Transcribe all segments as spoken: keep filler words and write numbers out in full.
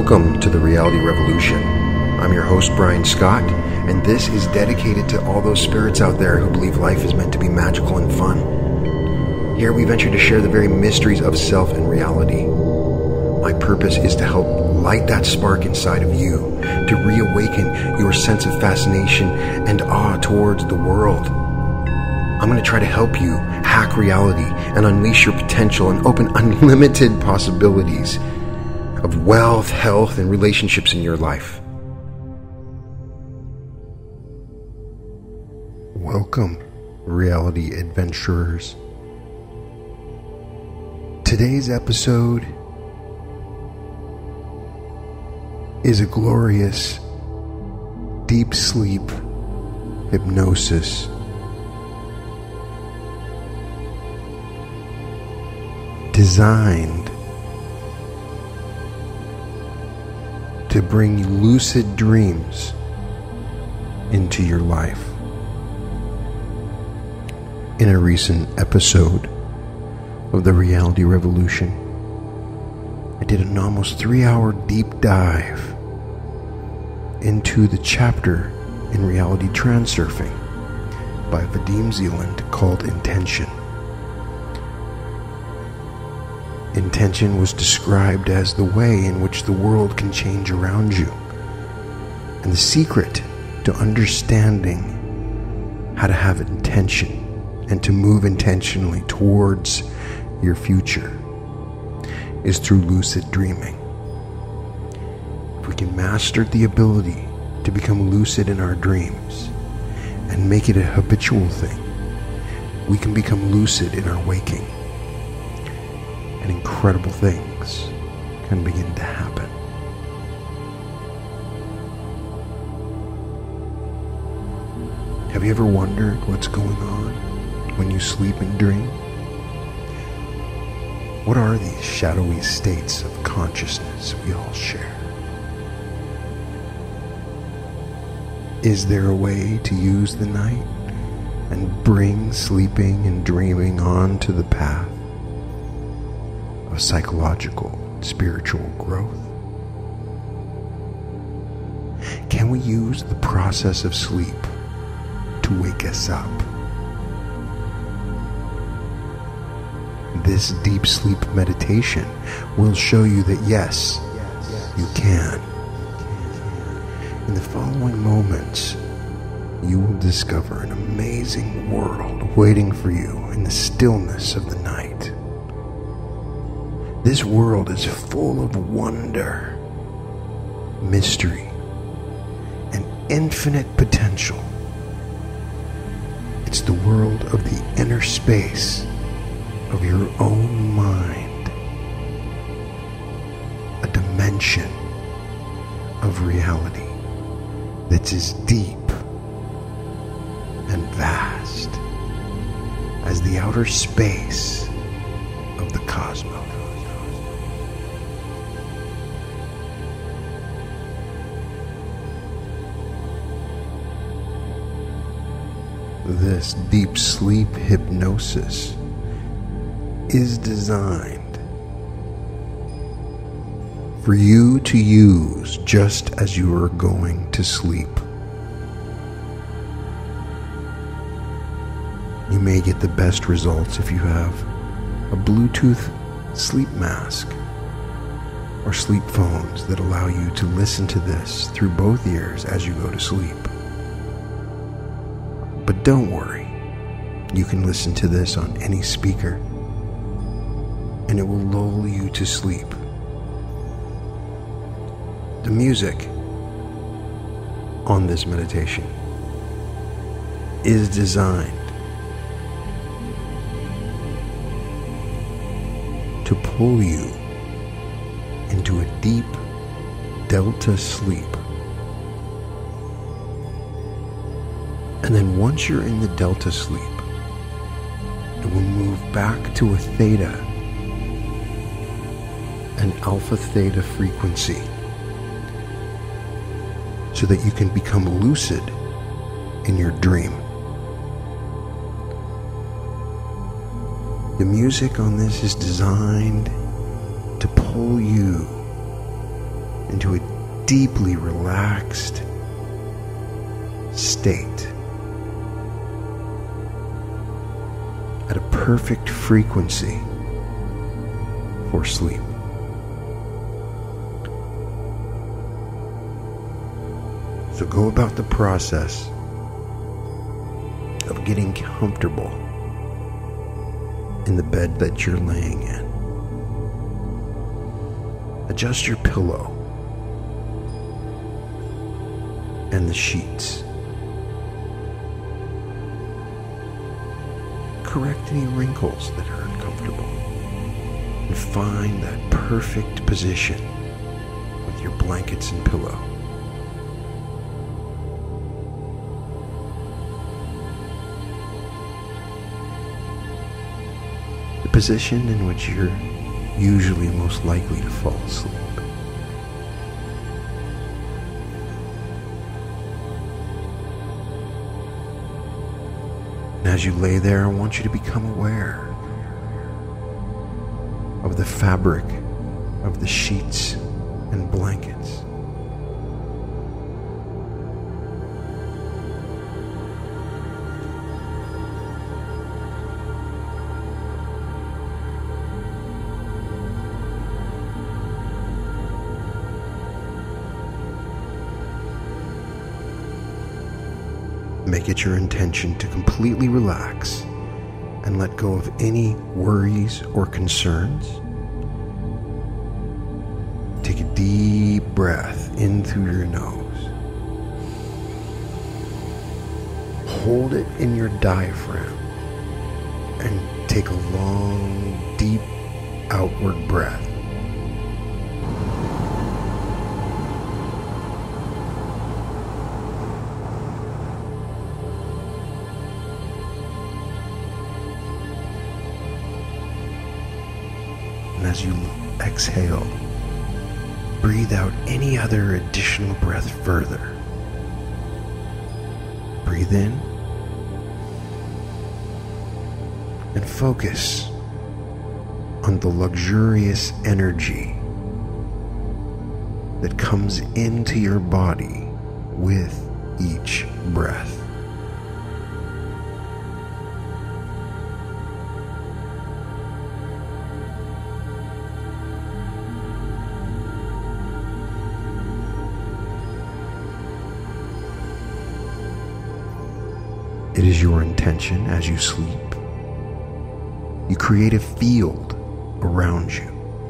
Welcome to the Reality Revolution. I'm your host, Brian Scott, and this is dedicated to all those spirits out there who believe life is meant to be magical and fun. Here we venture to share the very mysteries of self and reality. My purpose is to help light that spark inside of you, to reawaken your sense of fascination and awe towards the world. I'm going to try to help you hack reality and unleash your potential and open unlimited possibilities of wealth, health, and relationships in your life. Welcome, reality adventurers. Today's episode is a glorious deep sleep hypnosis designed to bring lucid dreams into your life. In a recent episode of the Reality Revolution, I did an almost three-hour deep dive into the chapter in Reality Transurfing by Vadim Zeland called Intention. Intention was described as the way in which the world can change around you, and the secret to understanding how to have intention and to move intentionally towards your future is through lucid dreaming. If we can master the ability to become lucid in our dreams and make it a habitual thing, we can become lucid in our waking, and incredible things can begin to happen. Have you ever wondered what's going on when you sleep and dream? What are these shadowy states of consciousness we all share? Is there a way to use the night and bring sleeping and dreaming onto the path of psychological and spiritual growth? Can we use the process of sleep to wake us up? This deep sleep meditation will show you that yes, you can. In the following moments, you will discover an amazing world waiting for you in the stillness of the night. This world is full of wonder, mystery, and infinite potential. It's the world of the inner space of your own mind, a dimension of reality that's as deep and vast as the outer space of the cosmos. This deep sleep hypnosis is designed for you to use just as you are going to sleep. You may get the best results if you have a Bluetooth sleep mask or sleep phones that allow you to listen to this through both ears as you go to sleep. But don't worry, you can listen to this on any speaker, and it will lull you to sleep. The music on this meditation is designed to pull you into a deep delta sleep. And then once you're in the delta sleep, it will move back to a theta, an alpha theta frequency, so that you can become lucid in your dream. The music on this is designed to pull you into a deeply relaxed state at a perfect frequency for sleep. So go about the process of getting comfortable in the bed that you're laying in. Adjust your pillow and the sheets. Correct any wrinkles that are uncomfortable and find that perfect position with your blankets and pillow. The position in which you're usually most likely to fall asleep. And as you lay there, I want you to become aware of the fabric of the sheets and blankets. Make it your intention to completely relax and let go of any worries or concerns. Take a deep breath in through your nose. Hold it in your diaphragm and take a long, deep outward breath. And as you exhale, breathe out any other additional breath further. Breathe in and focus on the luxurious energy that comes into your body with each breath. It is your intention as you sleep. You create a field around you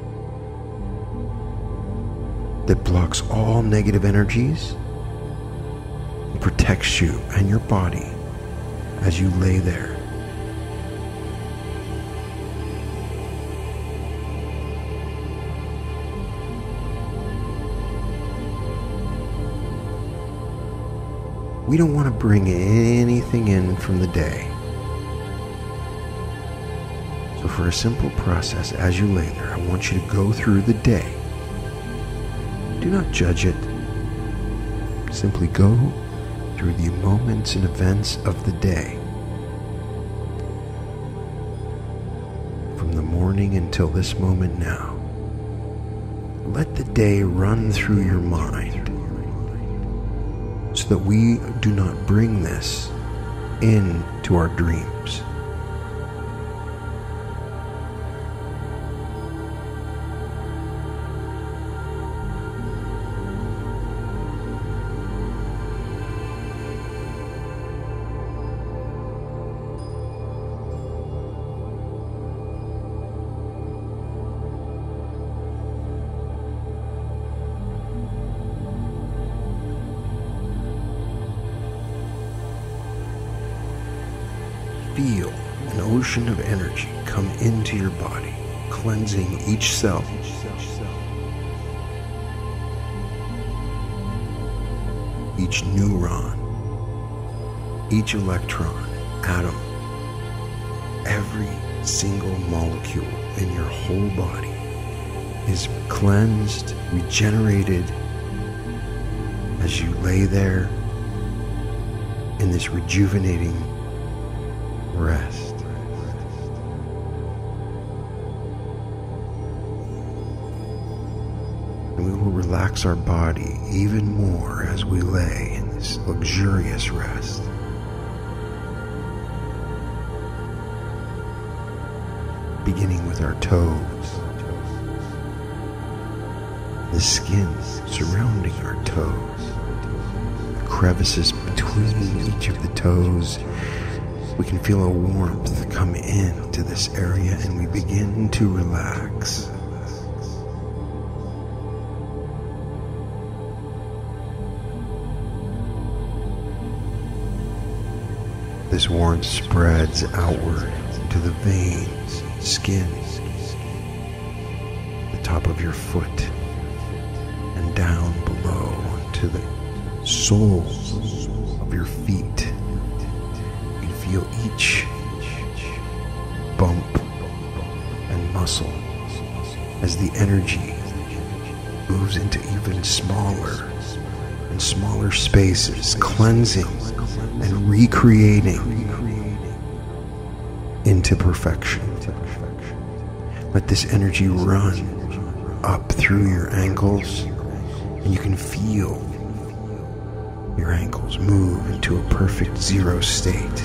that blocks all negative energies and protects you and your body as you lay there. We don't want to bring anything in from the day. So for a simple process, as you lay there, I want you to go through the day. Do not judge it. Simply go through the moments and events of the day. From the morning until this moment now. Let the day run through your mind, so that we do not bring this into our dreams. Feel an ocean of energy come into your body, cleansing each cell. Each neuron, each electron, atom, every single molecule in your whole body is cleansed, regenerated as you lay there in this rejuvenating rest. And and we will relax our body even more as we lay in this luxurious rest. Beginning with our toes, the skin surrounding our toes, the crevices between each of the toes. We can feel a warmth come into this area and we begin to relax. This warmth spreads outward to the veins, skin, the top of your foot, and down below to the soles of your feet. You feel each bump and muscle as the energy moves into even smaller and smaller spaces, cleansing and recreating into perfection. Let this energy run up through your ankles, and you can feel your ankles move into a perfect zero state.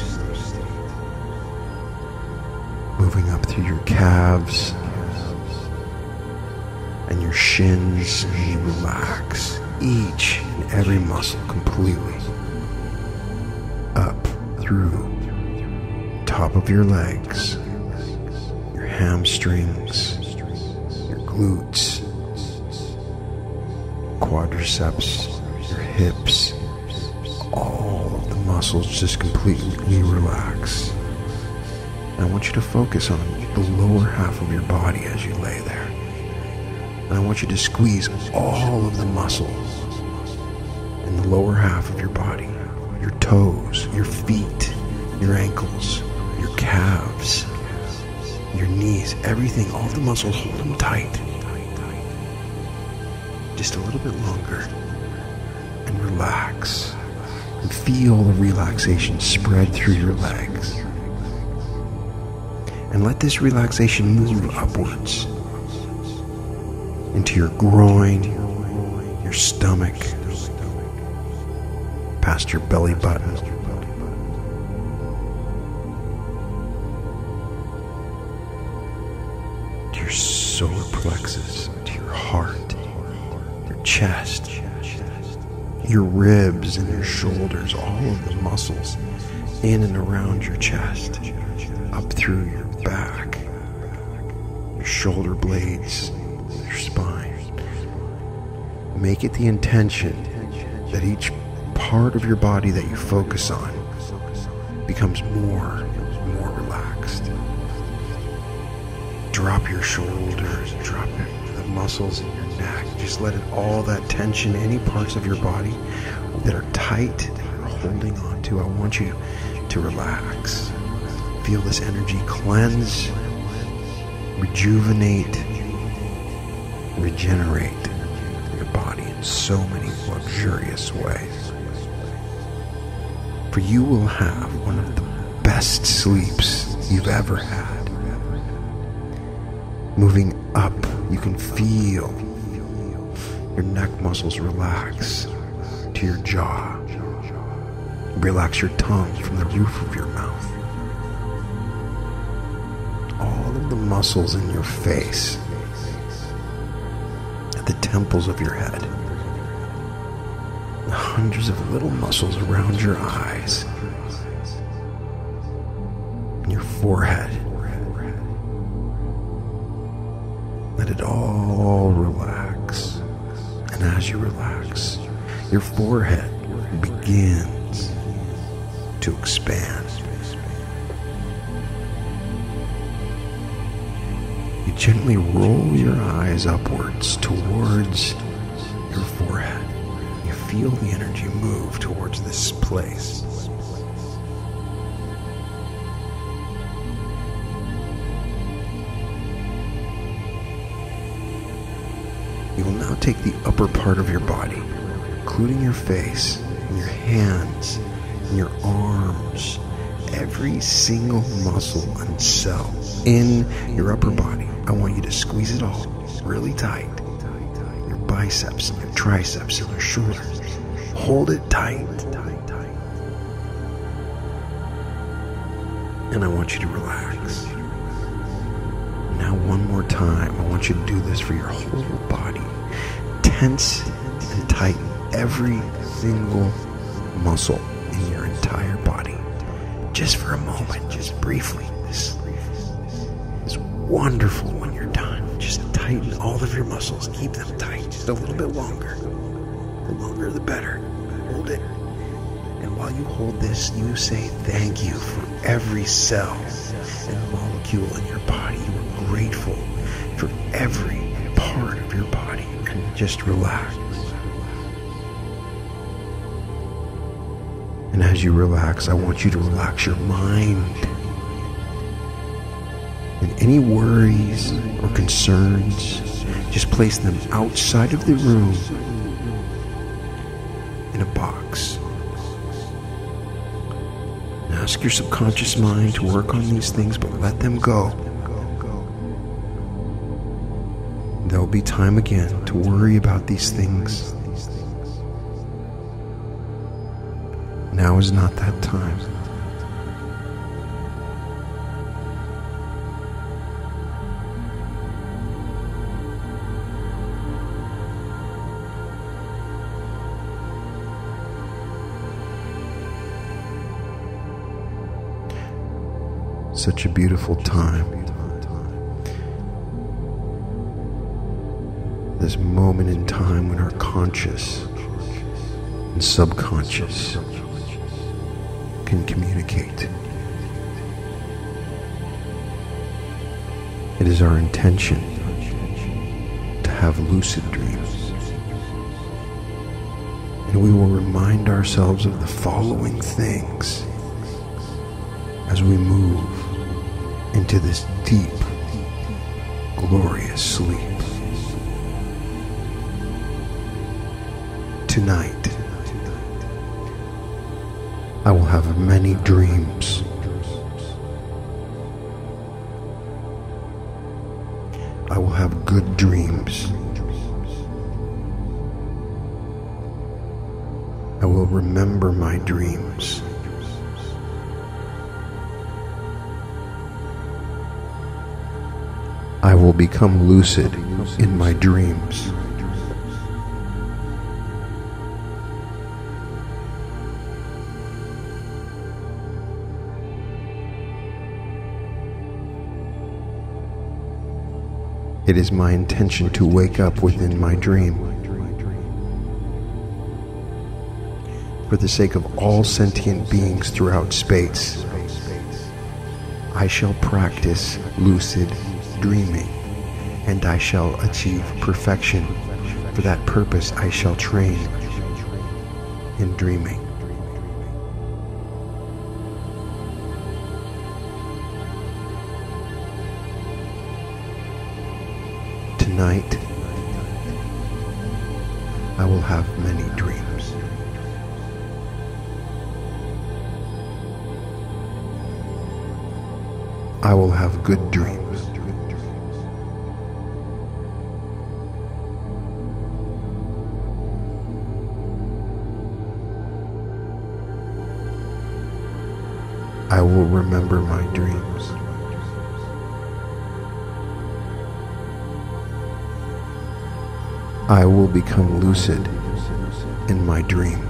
Moving up through your calves and your shins, and you relax each and every muscle completely. Up through the top of your legs, your hamstrings, your glutes, quadriceps, your hips. All of the muscles just completely relax. And I want you to focus on the lower half of your body as you lay there. And I want you to squeeze all of the muscles in the lower half of your body. Your toes, your feet, your ankles, your calves, your knees, everything, all the muscles, hold them tight. Just a little bit longer. And relax. And feel the relaxation spread through your legs. And let this relaxation move upwards into your groin, your stomach, past your belly button, to your solar plexus, to your heart, your chest, your ribs and your shoulders, all of the muscles in and around your chest, up through your back, your shoulder blades, your spine. Make it the intention that each part of your body that you focus on becomes more and more relaxed. Drop your shoulders, drop the muscles in your neck. Just let it, all that tension, any parts of your body that are tight, that you're holding on to, I want you to relax. Feel this energy cleanse, rejuvenate, regenerate your body in so many luxurious ways. For you will have one of the best sleeps you've ever had. Moving up, you can feel your neck muscles relax to your jaw. Relax your tongue from the roof of your mouth. All of the muscles in your face, at the temples of your head, the hundreds of little muscles around your eyes, and your forehead. Let it all relax. And as you relax, your forehead begins to expand. You gently roll your eyes upwards towards your forehead. You feel the energy move towards this place. You will now take the upper part of your body, including your face, and your hands, and your arms, every single muscle and cell in your upper body. I want you to squeeze it all really tight. Your butt biceps and your triceps and your shoulders. Hold it tight. And I want you to relax. Now one more time, I want you to do this for your whole body. Tense and tighten every single muscle in your entire body. Just for a moment, just briefly. This is wonderful when you're done. Just tighten all of your muscles. Keep them tight just a little bit longer. The longer the better. Hold it. And while you hold this, you say thank you for every cell and molecule in your body. You are grateful for every part of your body. And just relax. And as you relax, I want you to relax your mind. And any worries or concerns, just place them outside of the room in a box. And ask your subconscious mind to work on these things, but let them go. There'll be time again to worry about these things. Now is not that time. Such a beautiful time. This moment in time when our conscious and subconscious can communicate. It is our intention to have lucid dreams. And we will remind ourselves of the following things as we move into this deep, glorious sleep. Tonight, I will have many dreams. I will have good dreams. I will remember my dreams. I will become lucid in my dreams. It is my intention to wake up within my dream. For the sake of all sentient beings throughout space, I shall practice lucid dreaming, and I shall achieve perfection. For that purpose, I shall train in dreaming. Tonight, I will have many dreams. I will have good dreams. I will remember my dreams. I will become lucid in my dreams.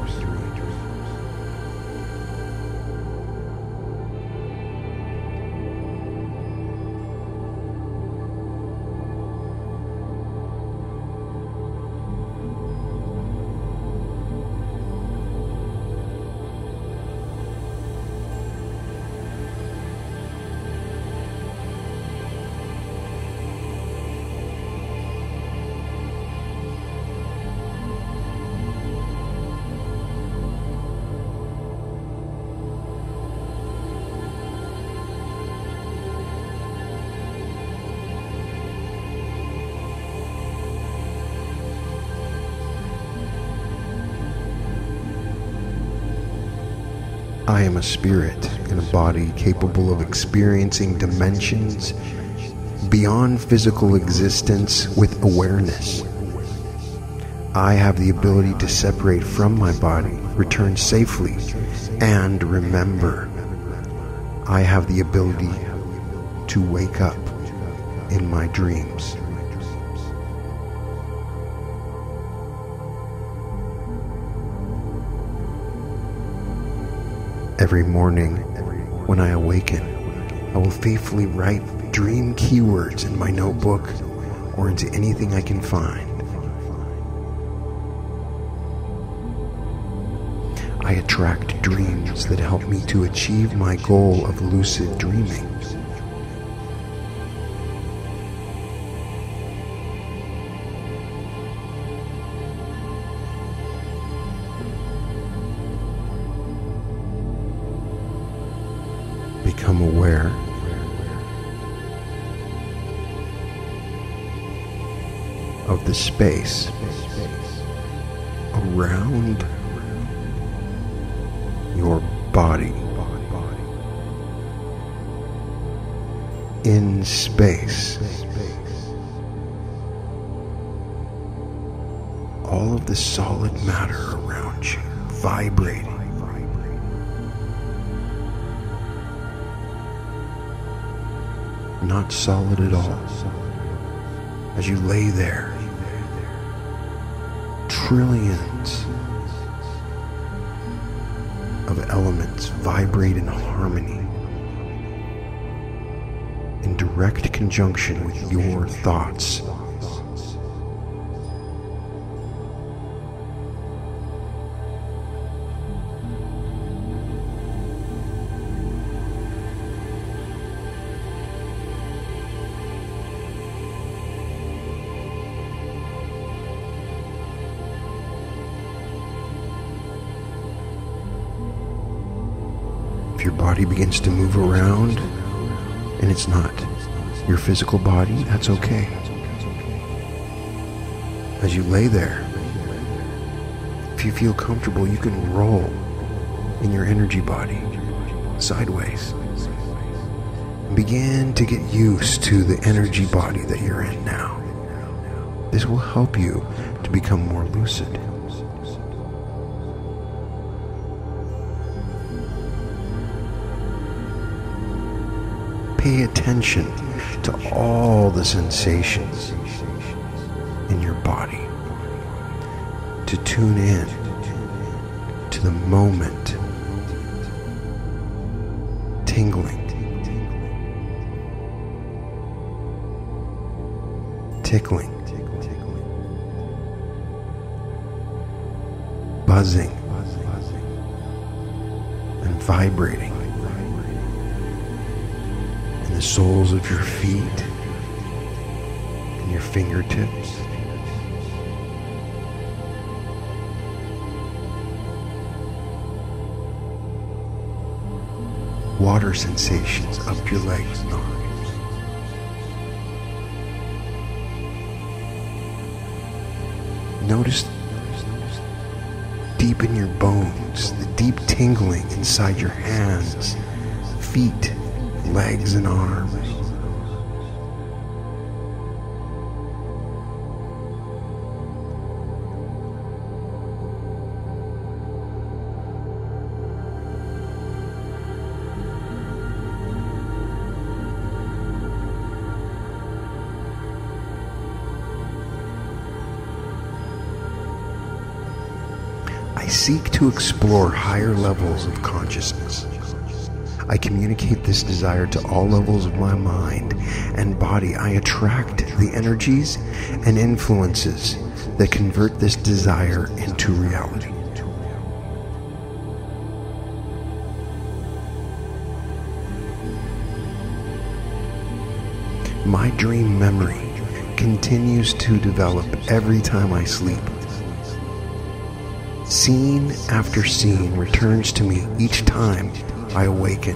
I am a spirit in a body capable of experiencing dimensions beyond physical existence with awareness. I have the ability to separate from my body, return safely, and remember. I have the ability to wake up in my dreams. Every morning, when I awaken, I will faithfully write dream keywords in my notebook or into anything I can find. I attract dreams that help me to achieve my goal of lucid dreaming. Become aware of the space around your body. In space, all of the solid matter around you vibrating. Not solid at all. As you lay there, trillions of elements vibrate in harmony, in direct conjunction with your thoughts. If your body begins to move around and it's not your physical body, that's okay. As you lay there, if you feel comfortable, you can roll in your energy body sideways and begin to get used to the energy body that you're in now. This will help you to become more lucid. Pay attention to all the sensations in your body, to tune in to the moment, tingling, tickling, buzzing, and vibrating. The soles of your feet and your fingertips. Water sensations up your legs and arms. Notice deep in your bones, the deep tingling inside your hands, feet, legs and arms. I seek to explore higher levels of consciousness. I communicate this desire to all levels of my mind and body. I attract the energies and influences that convert this desire into reality. My dream memory continues to develop every time I sleep. Scene after scene returns to me each time I awaken.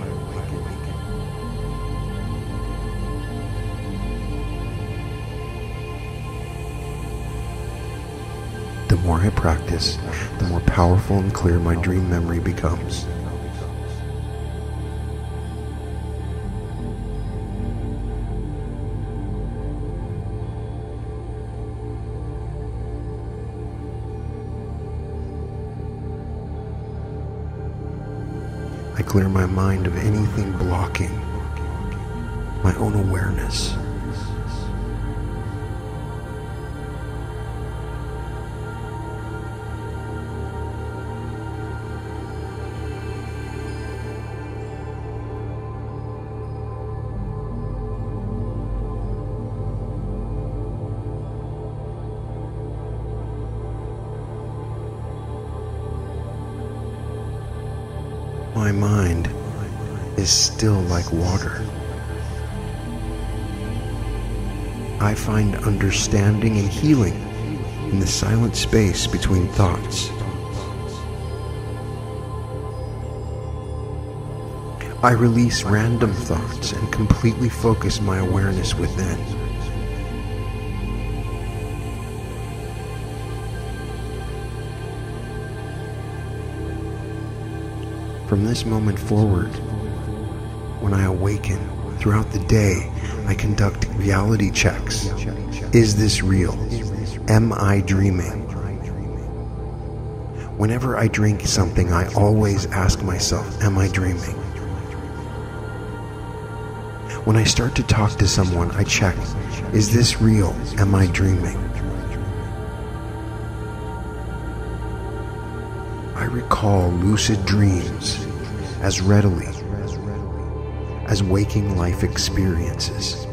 The more I practice, the more powerful and clear my dream memory becomes. I clear my mind of anything blocking my own awareness. My mind is still like water. I find understanding and healing in the silent space between thoughts. I release random thoughts and completely focus my awareness within. From this moment forward, when I awaken throughout the day, I conduct reality checks. Is this real? Am I dreaming? Whenever I drink something, I always ask myself, am I dreaming? When I start to talk to someone, I check, is this real? Am I dreaming? I recall lucid dreams as readily as waking life experiences.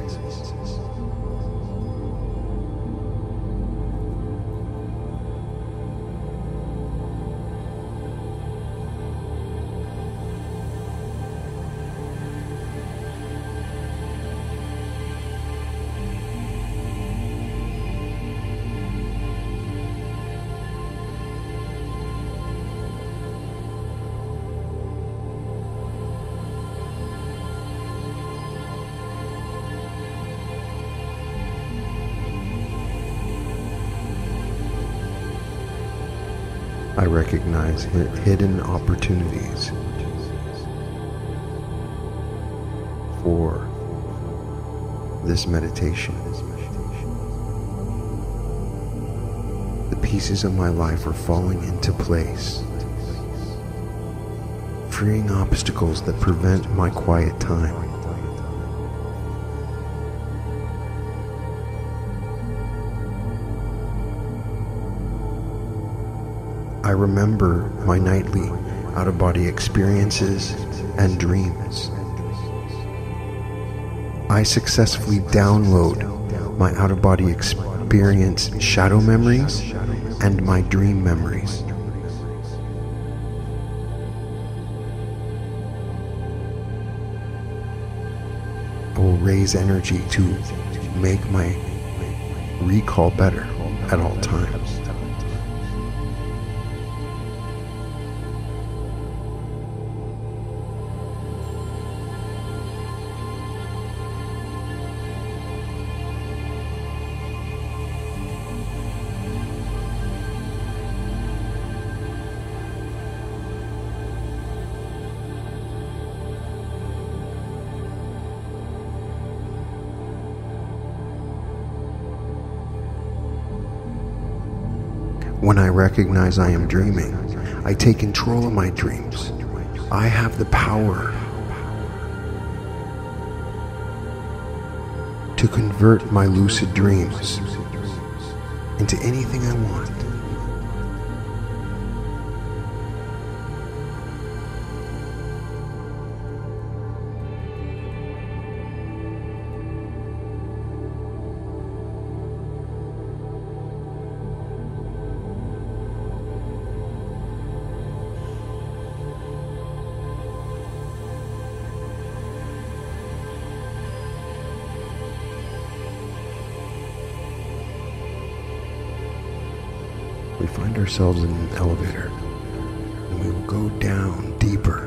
I recognize hidden opportunities for this meditation. The pieces of my life are falling into place, freeing obstacles that prevent my quiet time. I remember my nightly out-of-body experiences and dreams. I successfully download my out-of-body experience shadow memories and my dream memories. I will raise energy to make my recall better at all times. When I recognize I am dreaming, I take control of my dreams. I have the power to convert my lucid dreams into anything I want. We find ourselves in an elevator, and we will go down deeper.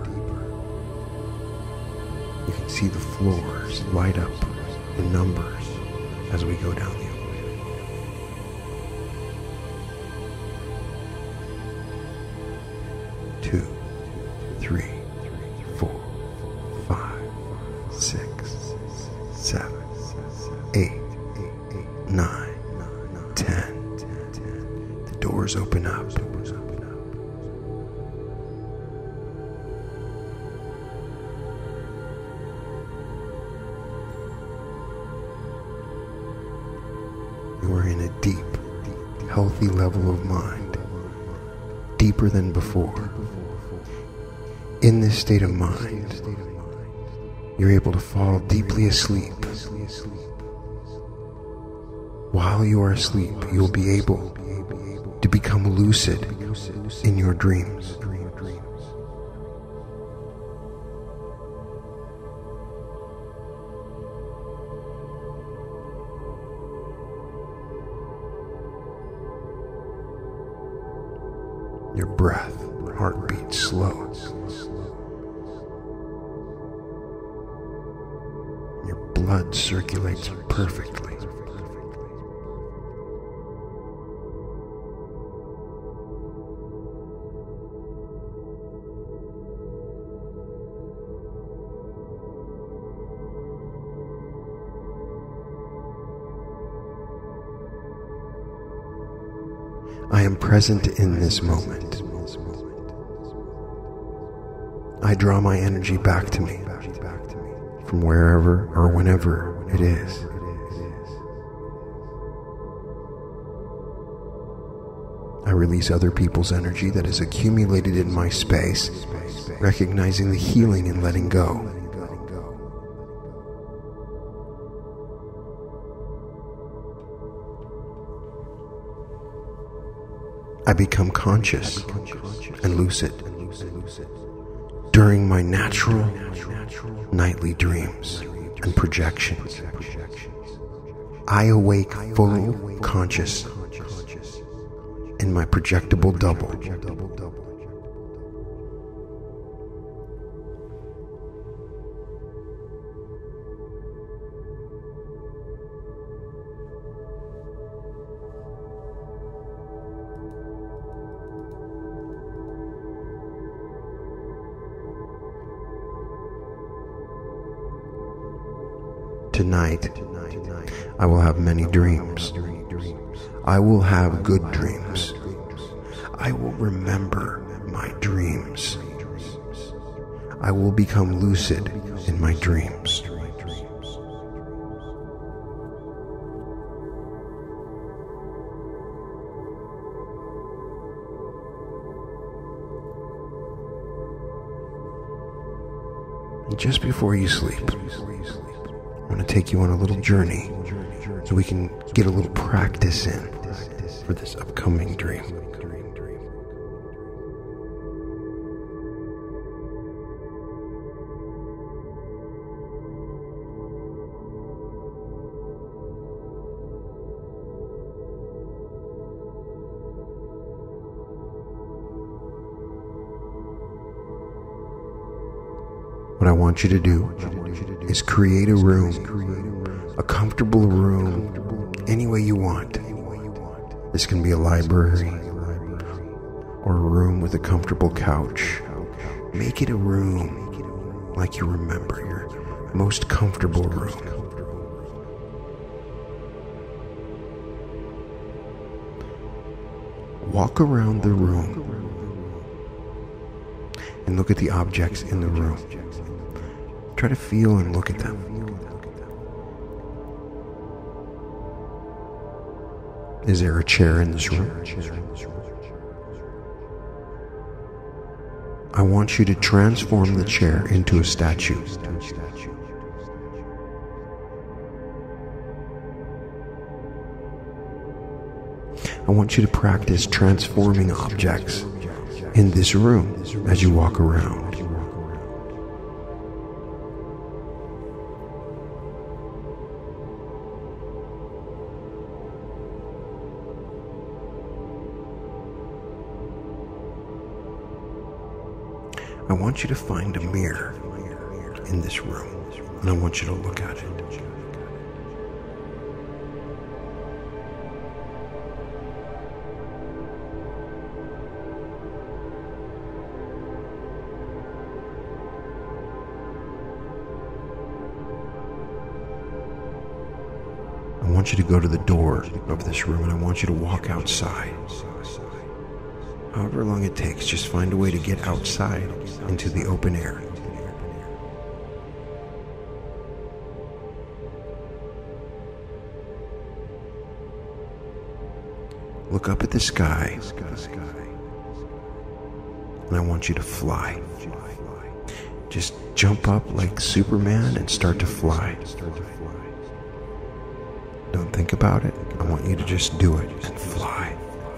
You can see the floors light up with numbers as we go down the elevator. Two, three, four, five, six, seven, eight, nine, ten. Doors open up. healthy level of mind, deeper than before. In this state of mind, you're able to fall deeply asleep. While you are asleep, you'll be able to become lucid in your dreams. Your breath, heartbeat slow. Your blood circulates perfectly. I am present in this moment. I draw my energy back to me from wherever or whenever it is. I release other people's energy that is accumulated in my space, recognizing the healing and letting go. I become conscious and lucid during my natural nightly dreams and projections. I awake full conscious in my projectable double. Tonight, I will have many dreams. I will have good dreams. I will remember my dreams. I will become lucid in my dreams. And just before you sleep, I'm going to take you on a little journey so we can get a little practice in for this upcoming dream. What I want you to do is create a room, a comfortable room, any way you want. This can be a library or a room with a comfortable couch. Make it a room like you remember, your most comfortable room. Walk around the room and look at the objects in the room. Try to feel and look at them. Is there a chair in this room? I want you to transform the chair into a statue. I want you to practice transforming objects in this room as you walk around. I want you to find a mirror in this room, and I want you to look at it. I want you to go to the door of this room, and I want you to walk outside. However long it takes, just find a way to get outside into the open air. look up at the sky, and I want you to fly. Just jump up like Superman and start to fly. Don't think about it. I want you to just do it and fly.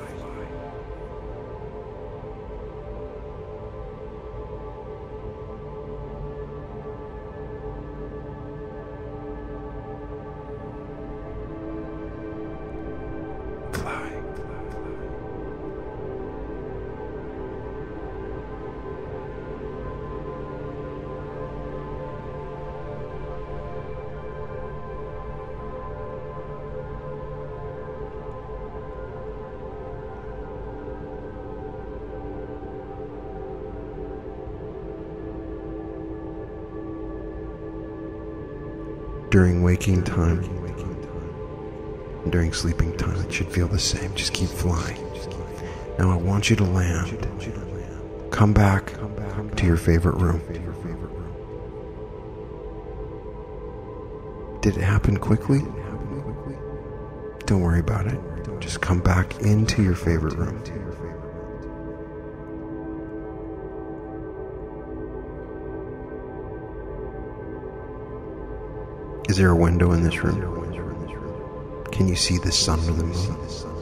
During waking time, and during sleeping time, it should feel the same. Just keep flying. Now I want you to land. Come back to your favorite room. Did it happen quickly? Don't worry about it. Just come back into your favorite room. Is there a window in this room? Can you see the sun or the moon?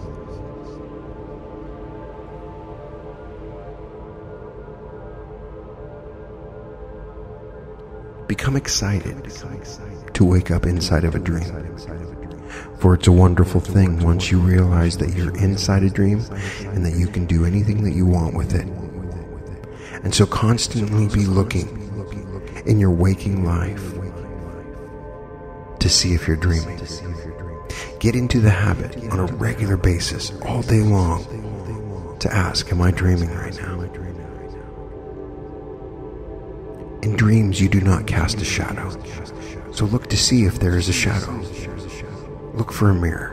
Become excited to wake up inside of a dream. For it's a wonderful thing once you realize that you're inside a dream and that you can do anything that you want with it. And so constantly be looking in your waking life to see if you're dreaming. Get into the habit on a regular basis, all day long, to ask, am I dreaming right now? In dreams, you do not cast a shadow. So look to see if there is a shadow. Look for a mirror.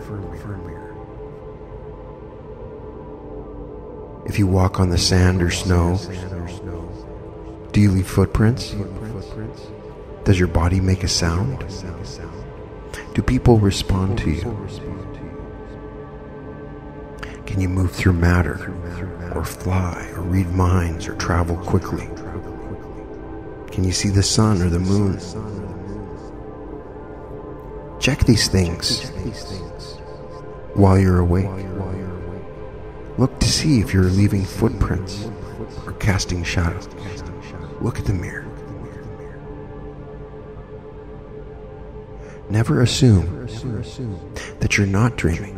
If you walk on the sand or snow, do you leave footprints? Does your body make a sound? Do people respond to you? Can you move through matter, or fly, or read minds, or travel quickly? Can you see the sun or the moon? Check these things while you're awake. Look to see if you're leaving footprints or casting shadows. Look at the mirror. Never assume that you're not dreaming.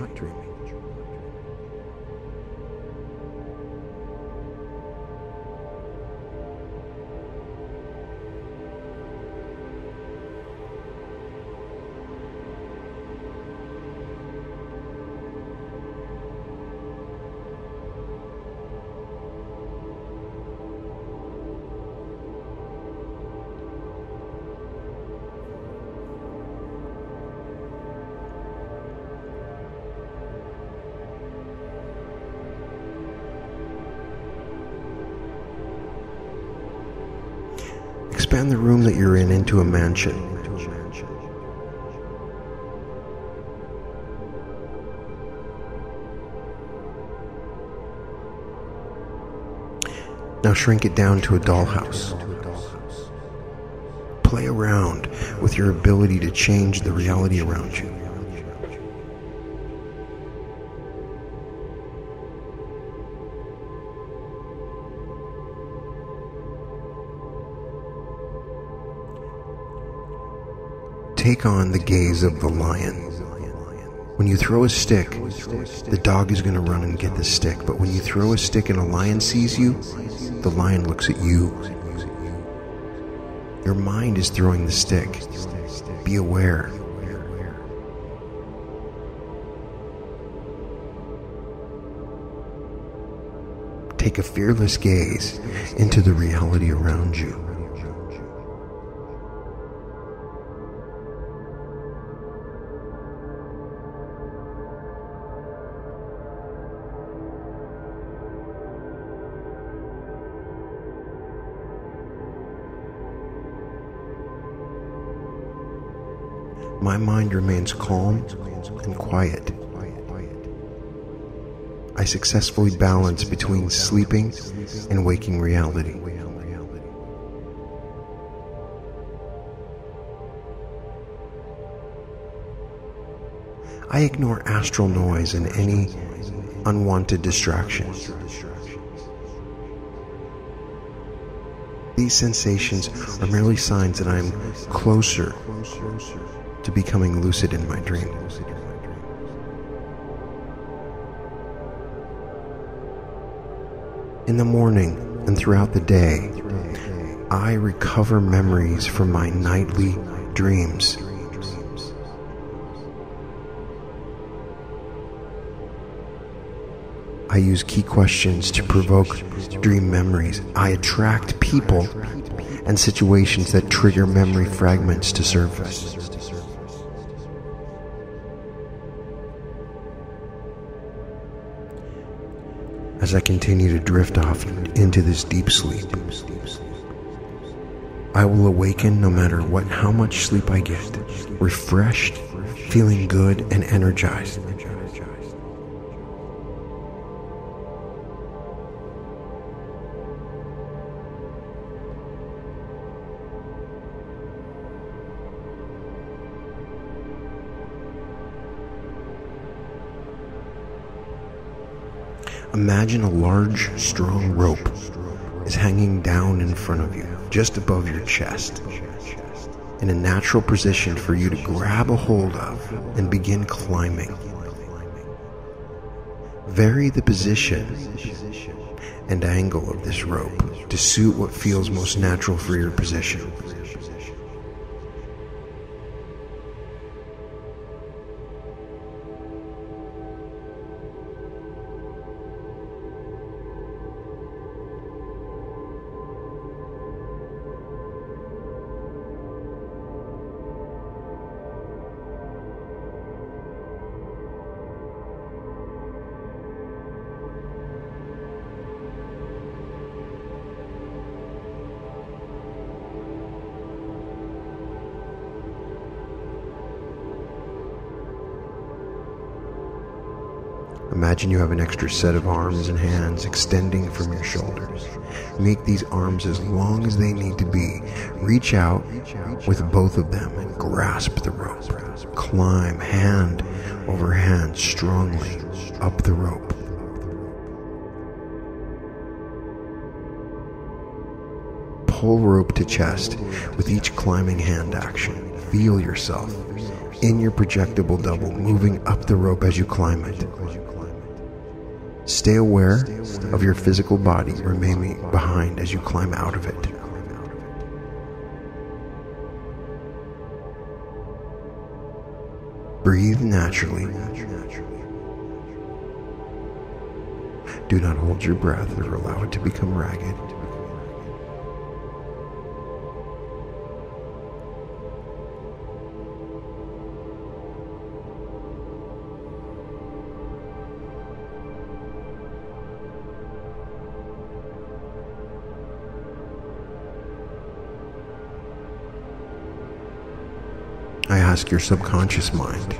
Expand the room that you're in into a mansion. Now shrink it down to a dollhouse. Play around with your ability to change the reality around you. Take on the gaze of the lion. When you throw a stick, the dog is going to run and get the stick. But when you throw a stick and a lion sees you, the lion looks at you. Your mind is throwing the stick. Be aware. Take a fearless gaze into the reality around you. My mind remains calm and quiet. I successfully balance between sleeping and waking reality. I ignore astral noise and any unwanted distractions. These sensations are merely signs that I am closer to becoming lucid in my dream. In the morning and throughout the day, I recover memories from my nightly dreams. I use key questions to provoke dream memories. I attract people and situations that trigger memory fragments to surface. As I continue to drift off into this deep sleep, I will awaken no matter what, how much sleep I get, refreshed, feeling good and energized. Imagine a large, strong rope is hanging down in front of you, just above your chest, in a natural position for you to grab a hold of and begin climbing. Vary the position and angle of this rope to suit what feels most natural for your position. Imagine you have an extra set of arms and hands extending from your shoulders. Make these arms as long as they need to be. Reach out with both of them and grasp the rope. Climb hand over hand strongly up the rope. Pull rope to chest with each climbing hand action. Feel yourself in your projectable double moving up the rope as you climb it. Stay aware of your physical body remaining behind as you climb out of it. Breathe naturally. Do not hold your breath or allow it to become ragged. I ask your subconscious mind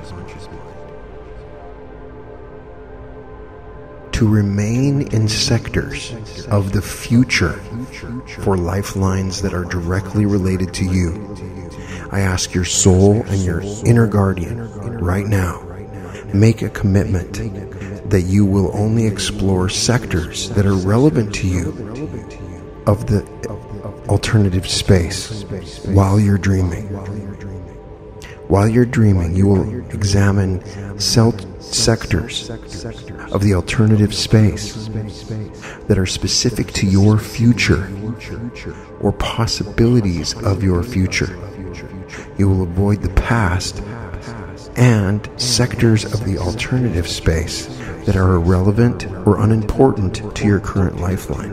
to remain in sectors of the future for lifelines that are directly related to you. I ask your soul and your inner guardian right now, make a commitment that you will only explore sectors that are relevant to you of the alternative space while you're dreaming. While you're dreaming, you will examine cell sectors of the alternative space that are specific to your future or possibilities of your future. You will avoid the past and sectors of the alternative space that are irrelevant or unimportant to your current lifeline.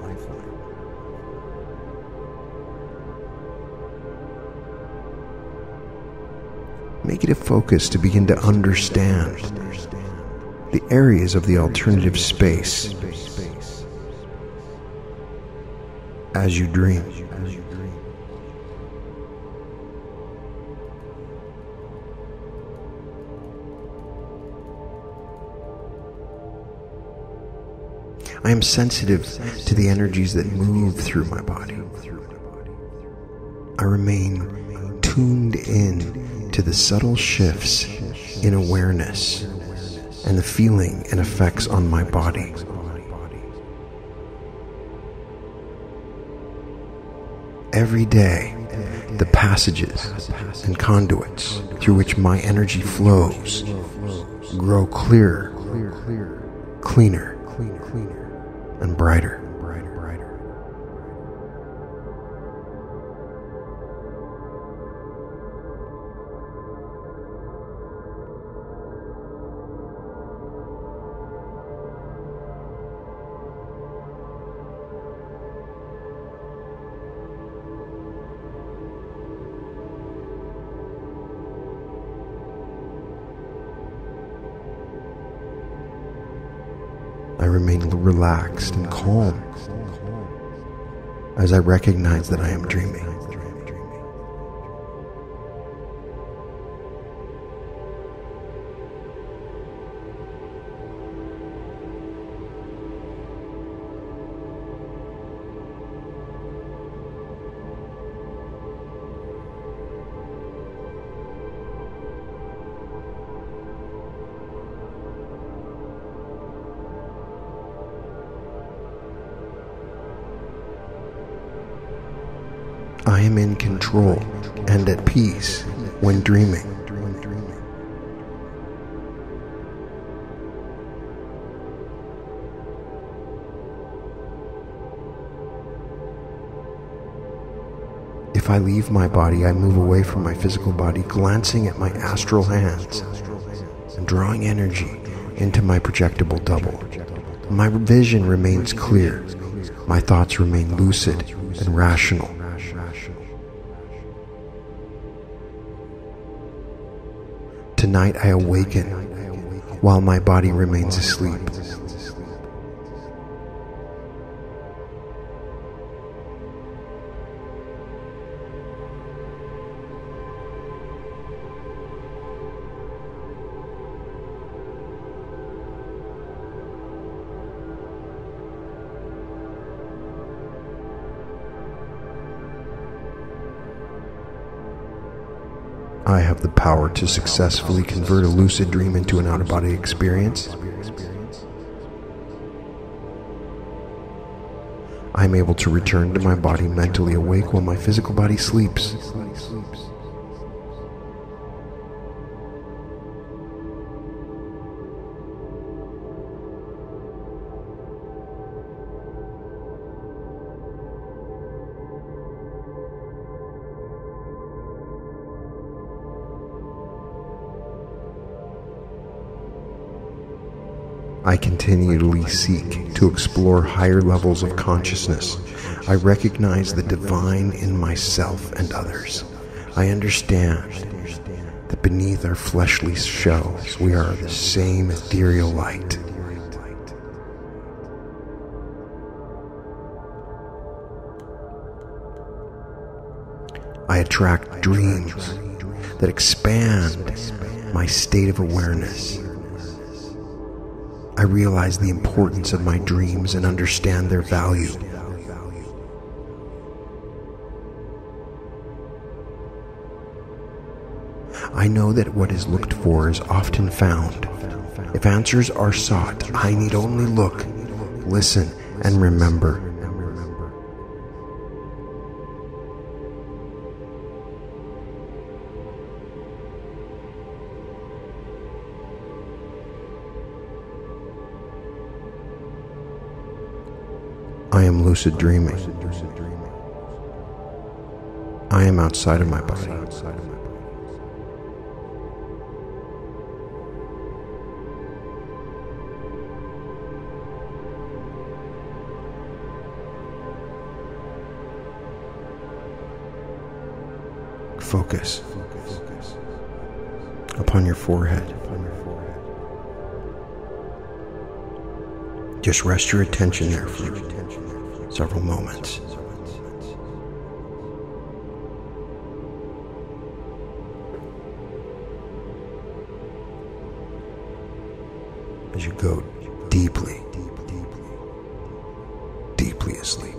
Make it a focus to begin to understand the areas of the alternative space as you dream. I am sensitive to the energies that move through my body. I remain tuned in to the subtle shifts in awareness and the feeling and effects on my body. Every day, the passages and conduits through which my energy flows grow clearer, cleaner, and brighter. I remain relaxed and calm as I recognize that I am dreaming. I am in control and at peace when dreaming. If I leave my body, I move away from my physical body, glancing at my astral hands and drawing energy into my projectable double. My vision remains clear. My thoughts remain lucid and rational. Tonight I awaken while my body remains asleep. I have the power to successfully convert a lucid dream into an out-of-body experience. I am able to return to my body mentally awake while my physical body sleeps. I continually seek to explore higher levels of consciousness. I recognize the divine in myself and others. I understand that beneath our fleshly shells, we are the same ethereal light. I attract dreams that expand my state of awareness. I realize the importance of my dreams and understand their value. I know that what is looked for is often found. If answers are sought, I need only look, listen, and remember. I am lucid dreaming. I am outside of my body. Focus upon your forehead. Just rest your attention there for several moments. As you go deeply deeply asleep.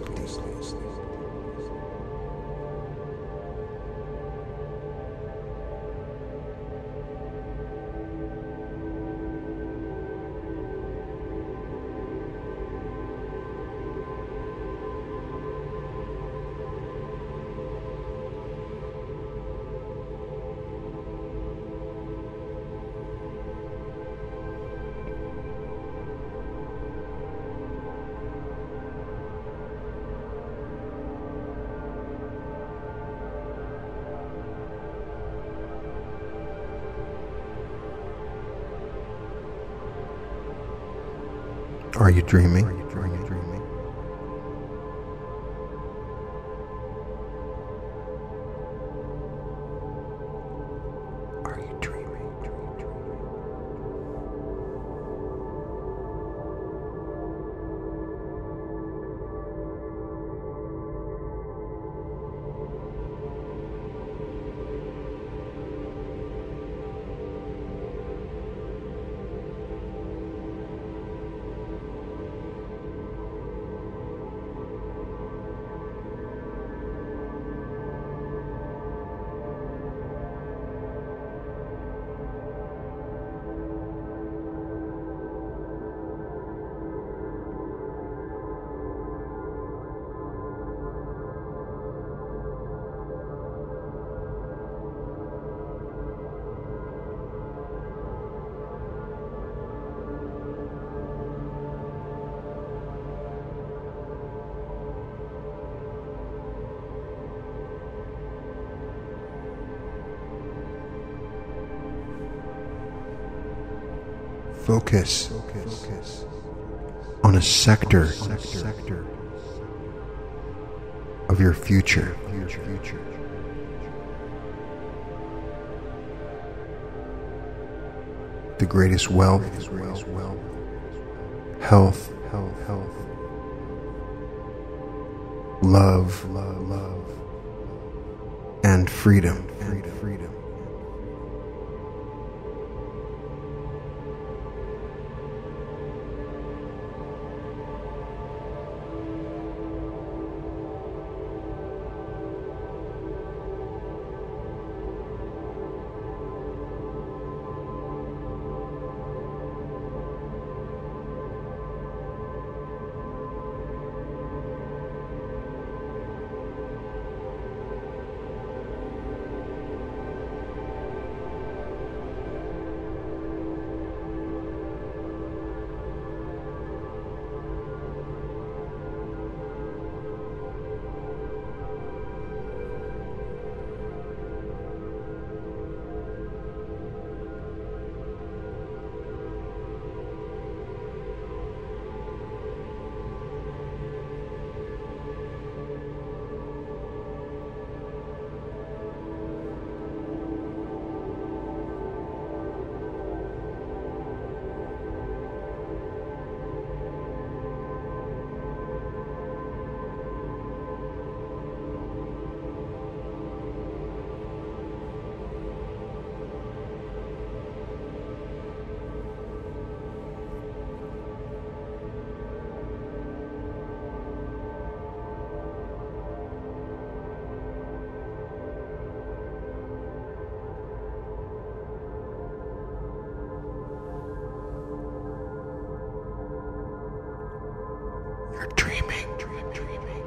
Are you dreaming? Are you dreaming? Are you dreaming? Focus, Focus on a sector, on a sector of your future. Your future. The greatest wealth, greatest wealth, health, health, health, love, love, love, and freedom, and freedom. You're dreaming, dreaming, dreaming.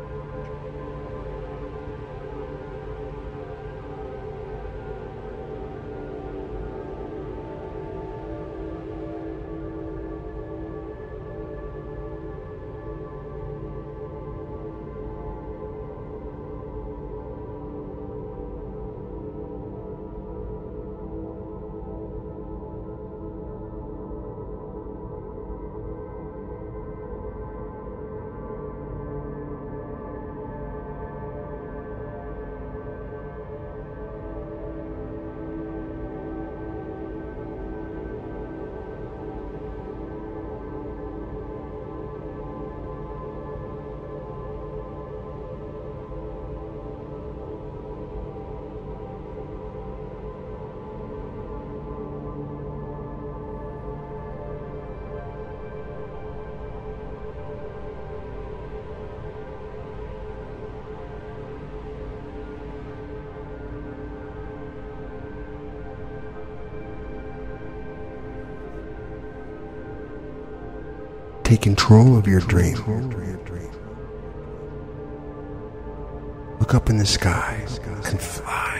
Take control of your dream. Look up in the sky and fly.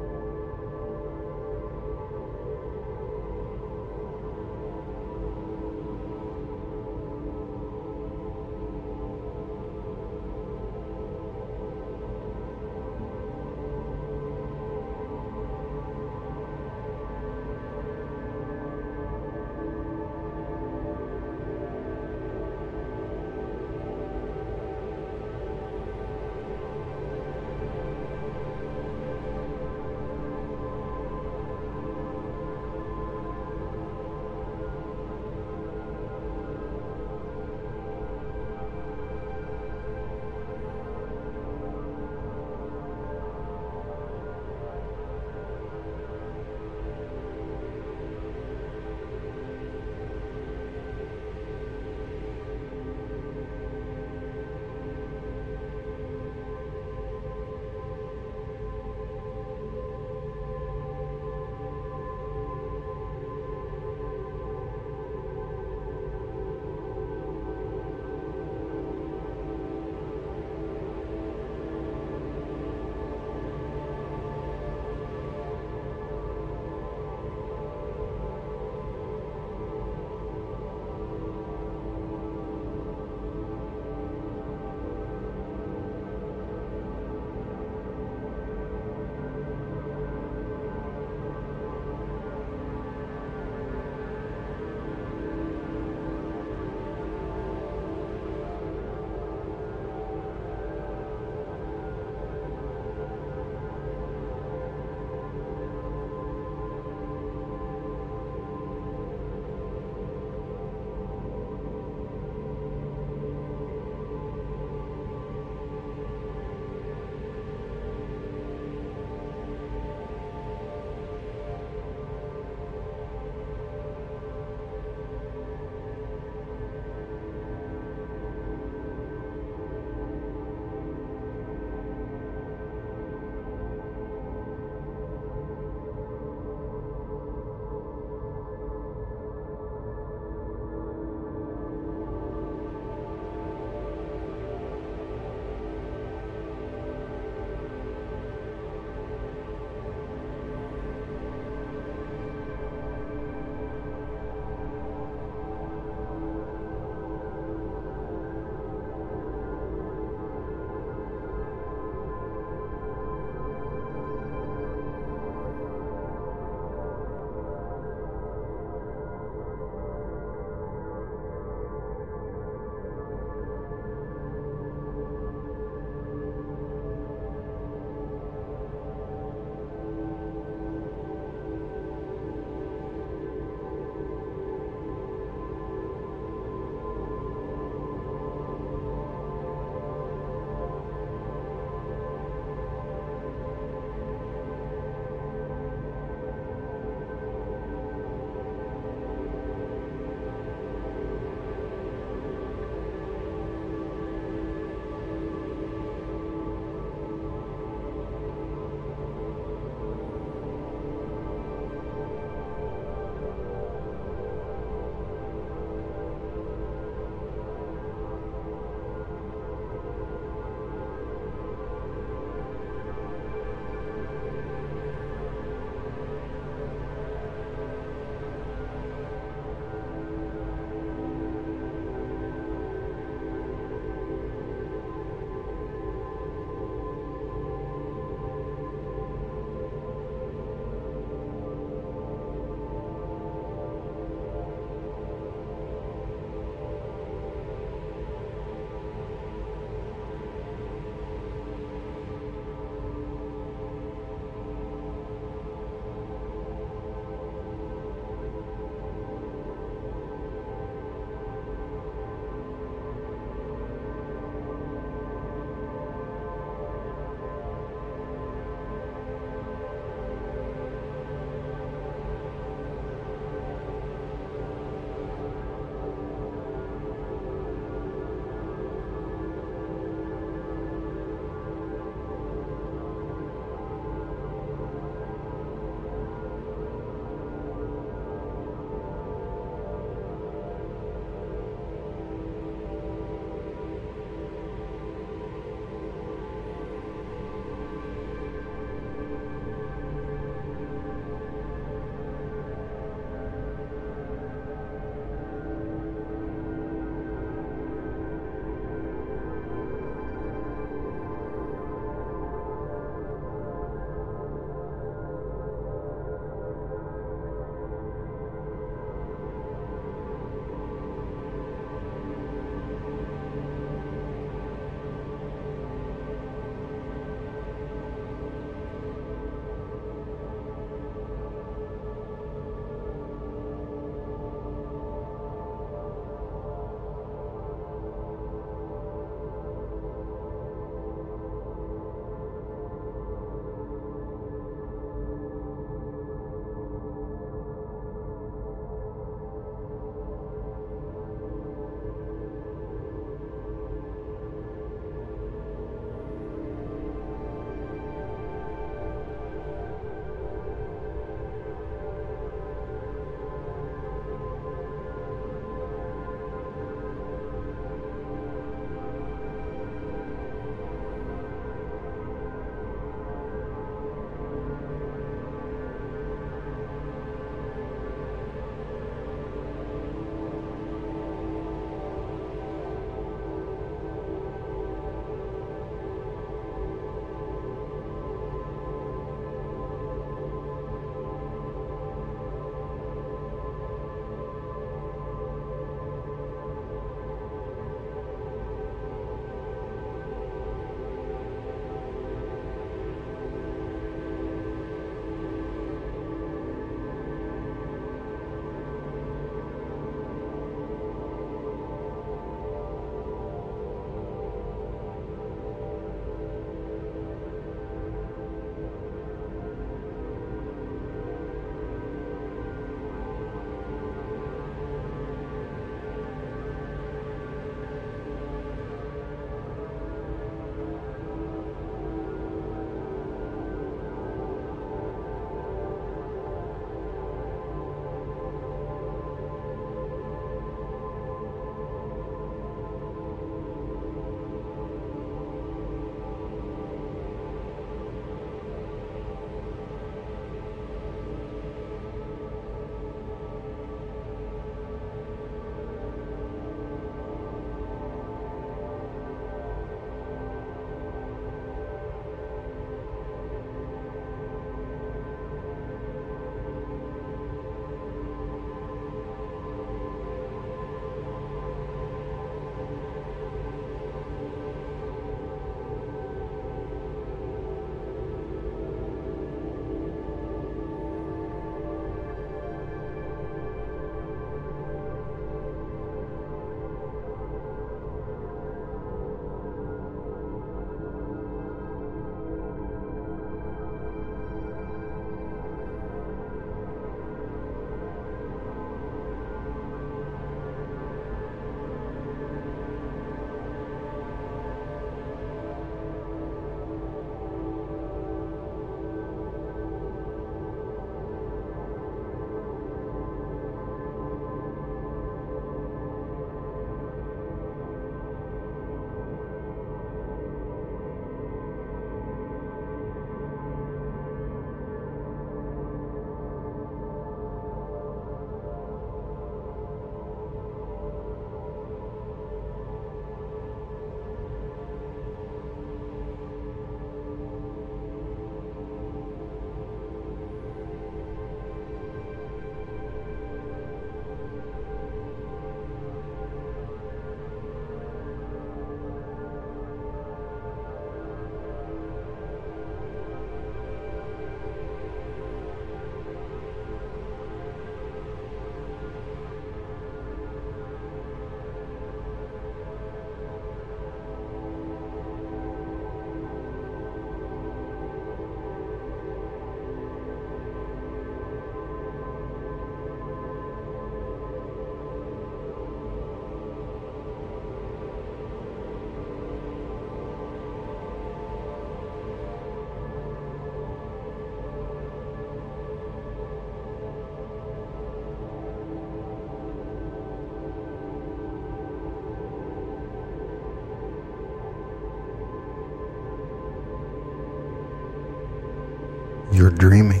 You're dreaming.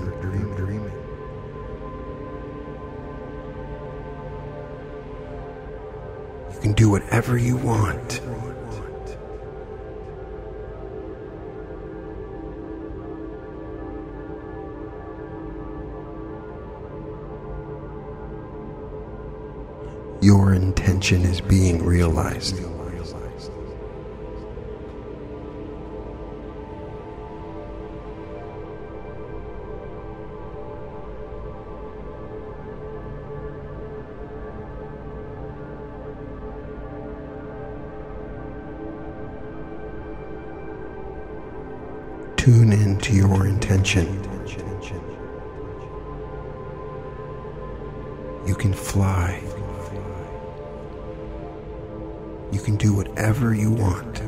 You can do whatever you want. Your intention is being realized. Tune into your intention. You can fly. You can do whatever you want.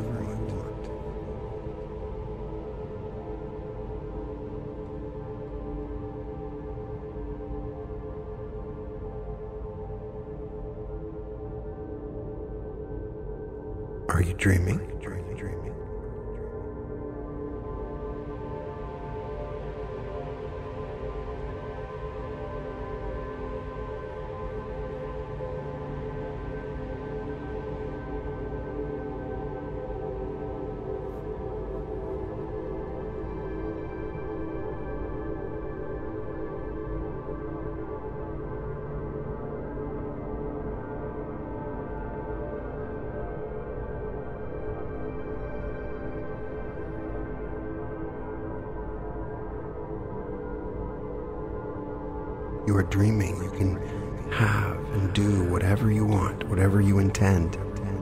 Are you dreaming? You are dreaming. You can have and do whatever you want, whatever you intend.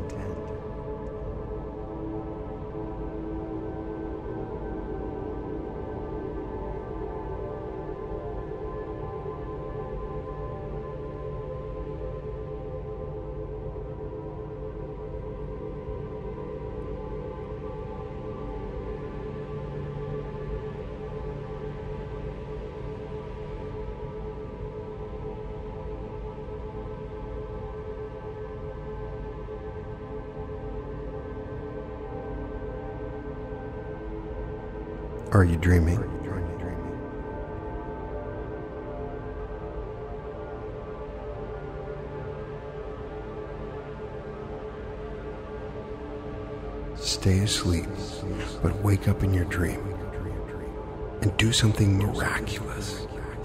Are you dreaming? Stay asleep, but wake up in your dream and do something miraculous.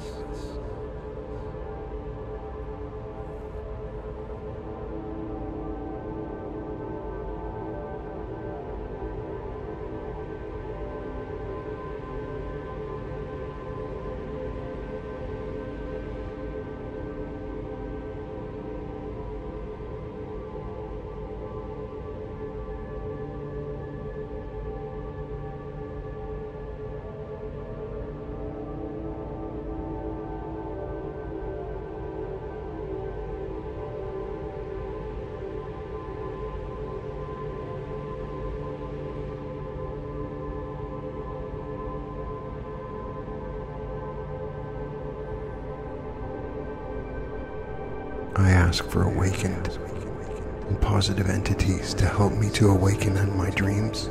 I ask for awakened and positive entities to help me to awaken in my dreams.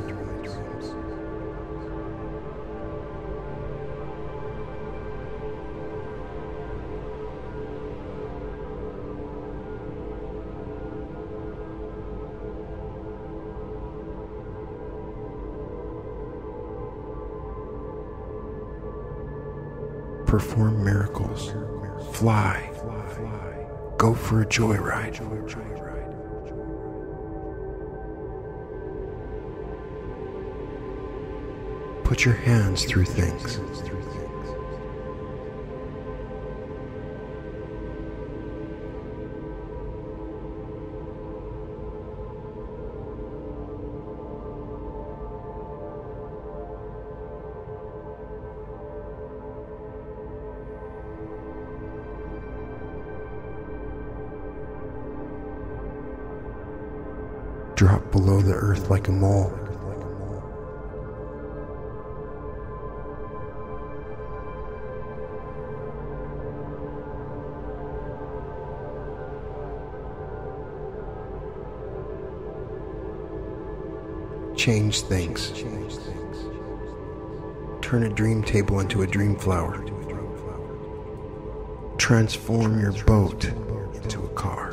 Perform miracles. Fly. Go for a joyride. Put your hands through things. Drop below the earth like a mole. Change things. Turn a dream table into a dream flower. Transform your boat into a car.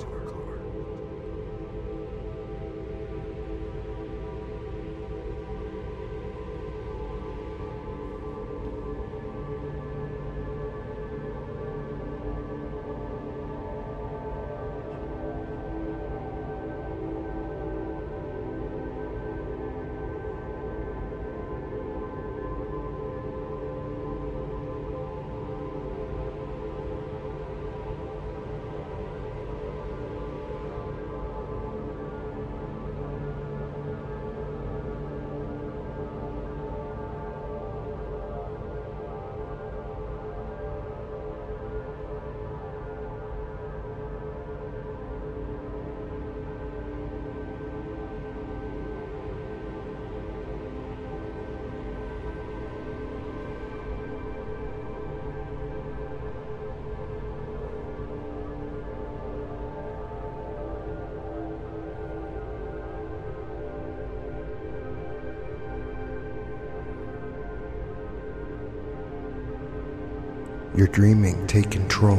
You're dreaming. Take control.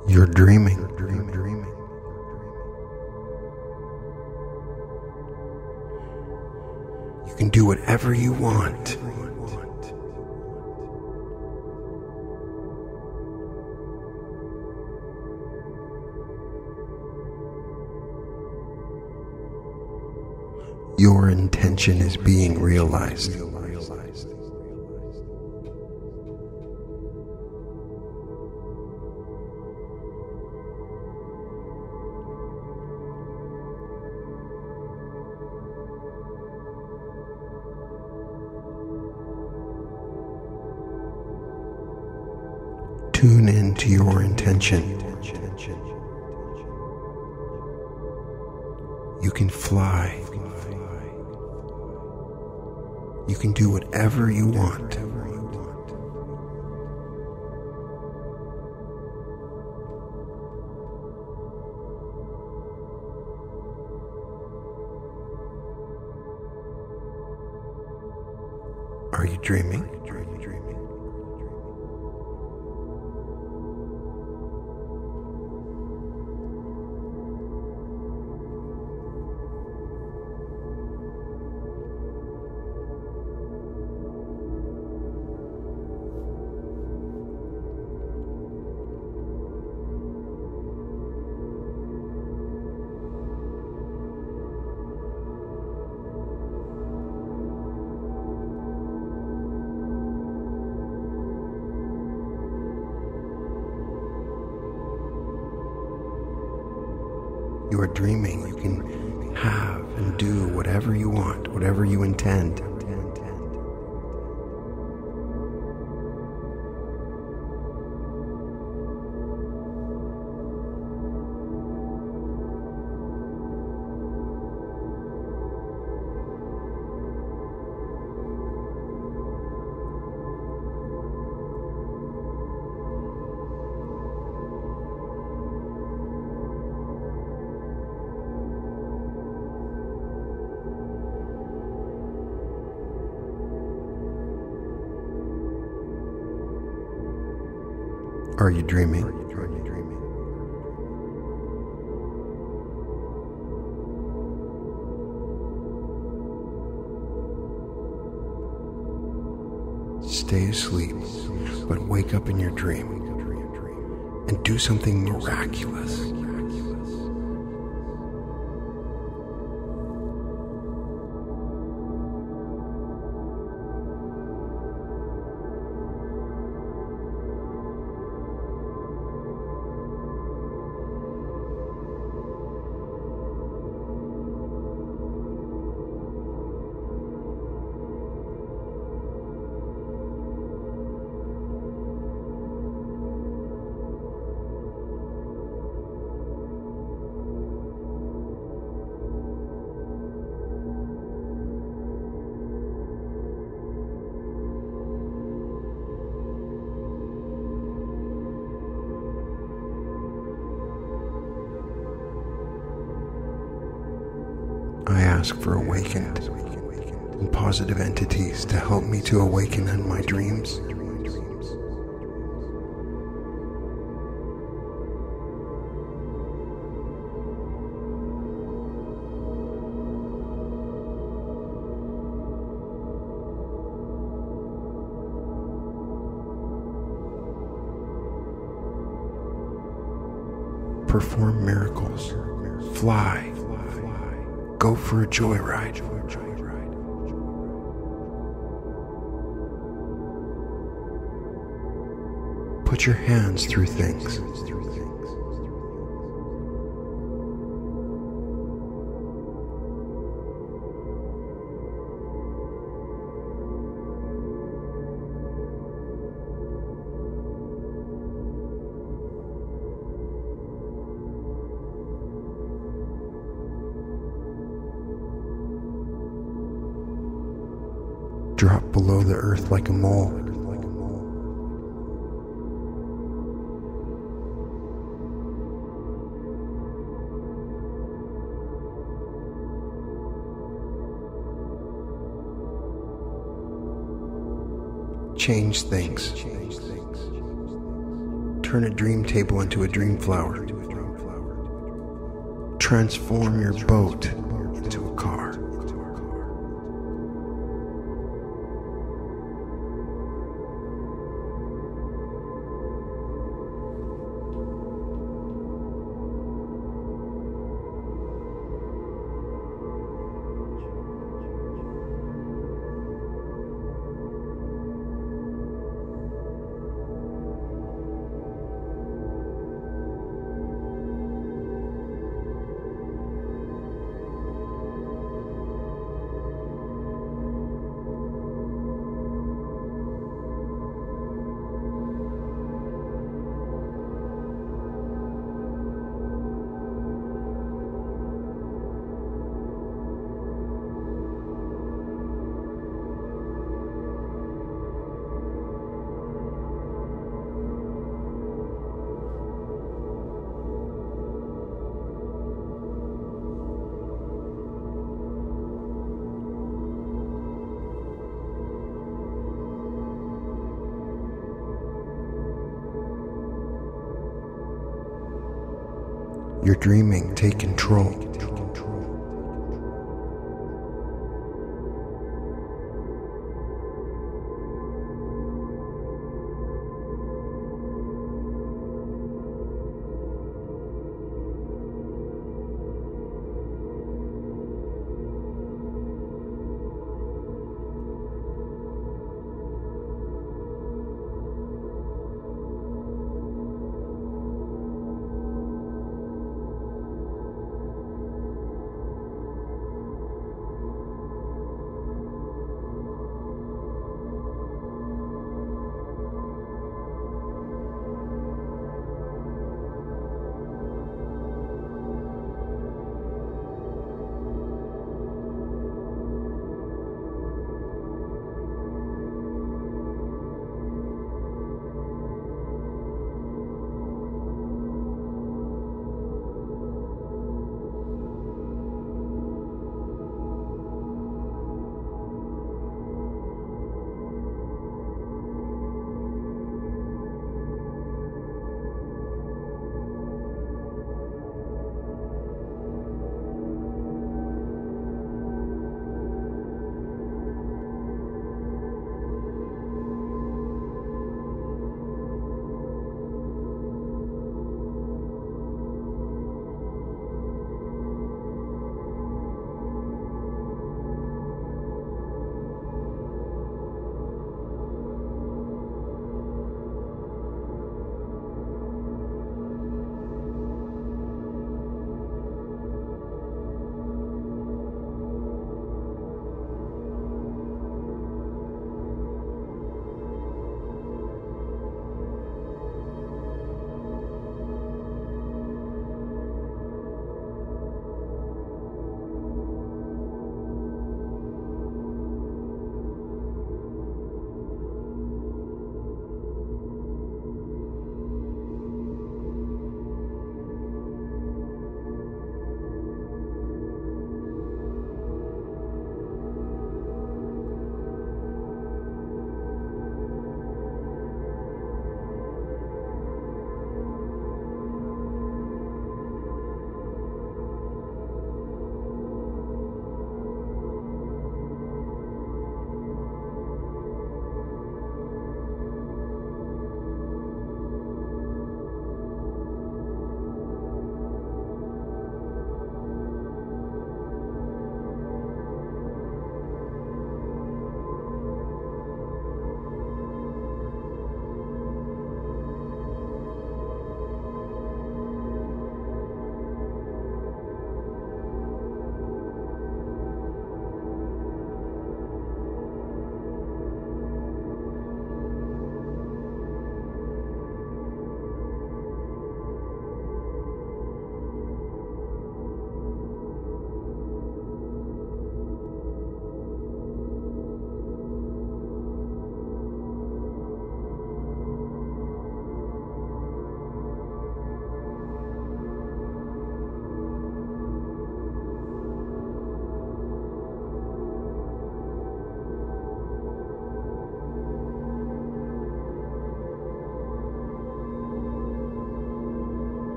You're dreaming. You can do whatever you want. Your intention is being realized. Tune into your intention. You can fly. You can do whatever you want. Are you dreaming? You are dreaming. You can have and do whatever you want, whatever you intend. Are you dreaming? Stay asleep, but wake up in your dream and do something miraculous. I ask for awakened and positive entities to help me to awaken in my dreams. Perform miracles. Fly. Go for a joyride. Put your hands through things. Drop below the earth like a mole. Change things. Turn a dream table into a dream flower. Transform your boat into a car. You're dreaming. Take control.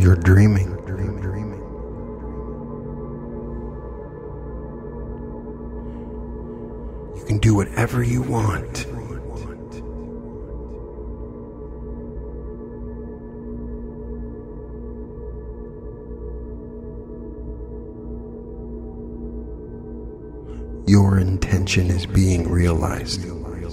You're dreaming. You can do whatever you want. Your intention is being realized.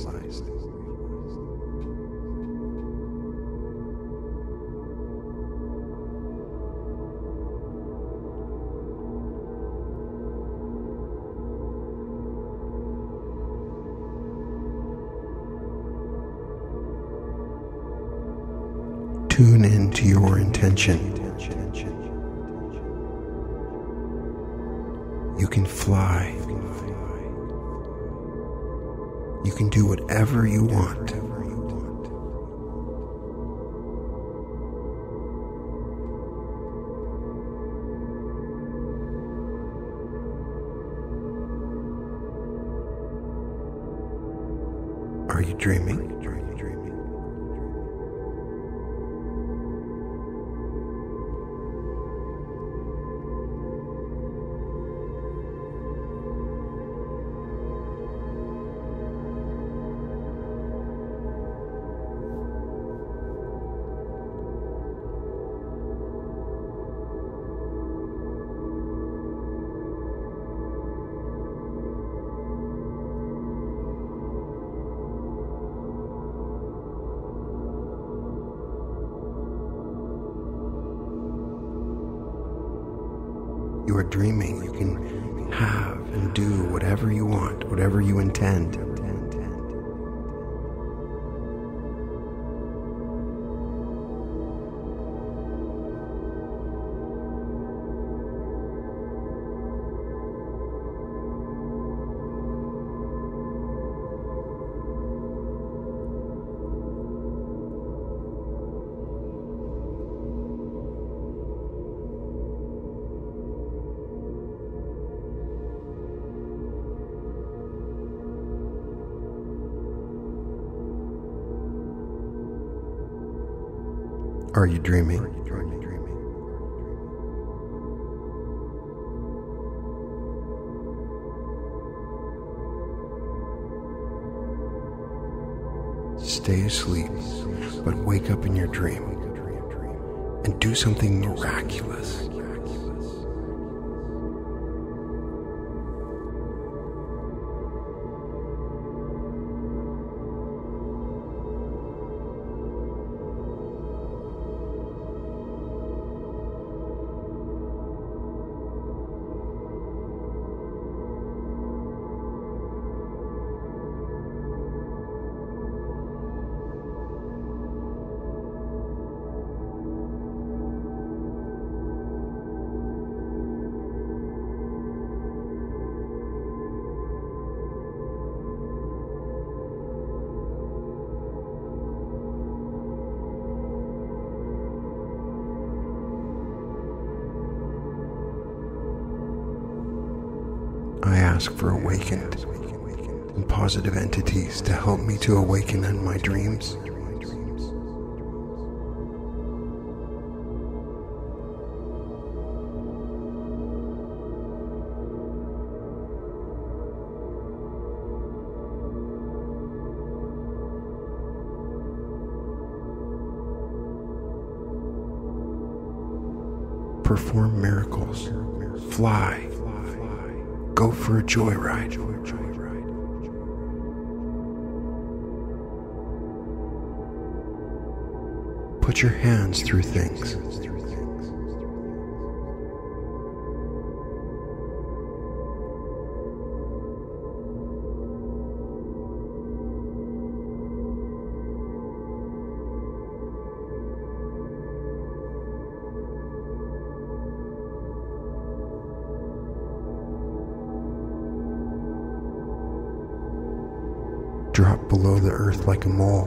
Tune into your intention. You can fly. You can do whatever you want. Are you dreaming? You are dreaming. You can have and do whatever you want, whatever you intend. Are you dreaming? Stay asleep, but wake up in your dream and do something miraculous. I ask for awakened and positive entities to help me to awaken in my dreams. Perform miracles. Fly. Go for a joyride. Put your hands through things. Drop below the earth like a mole.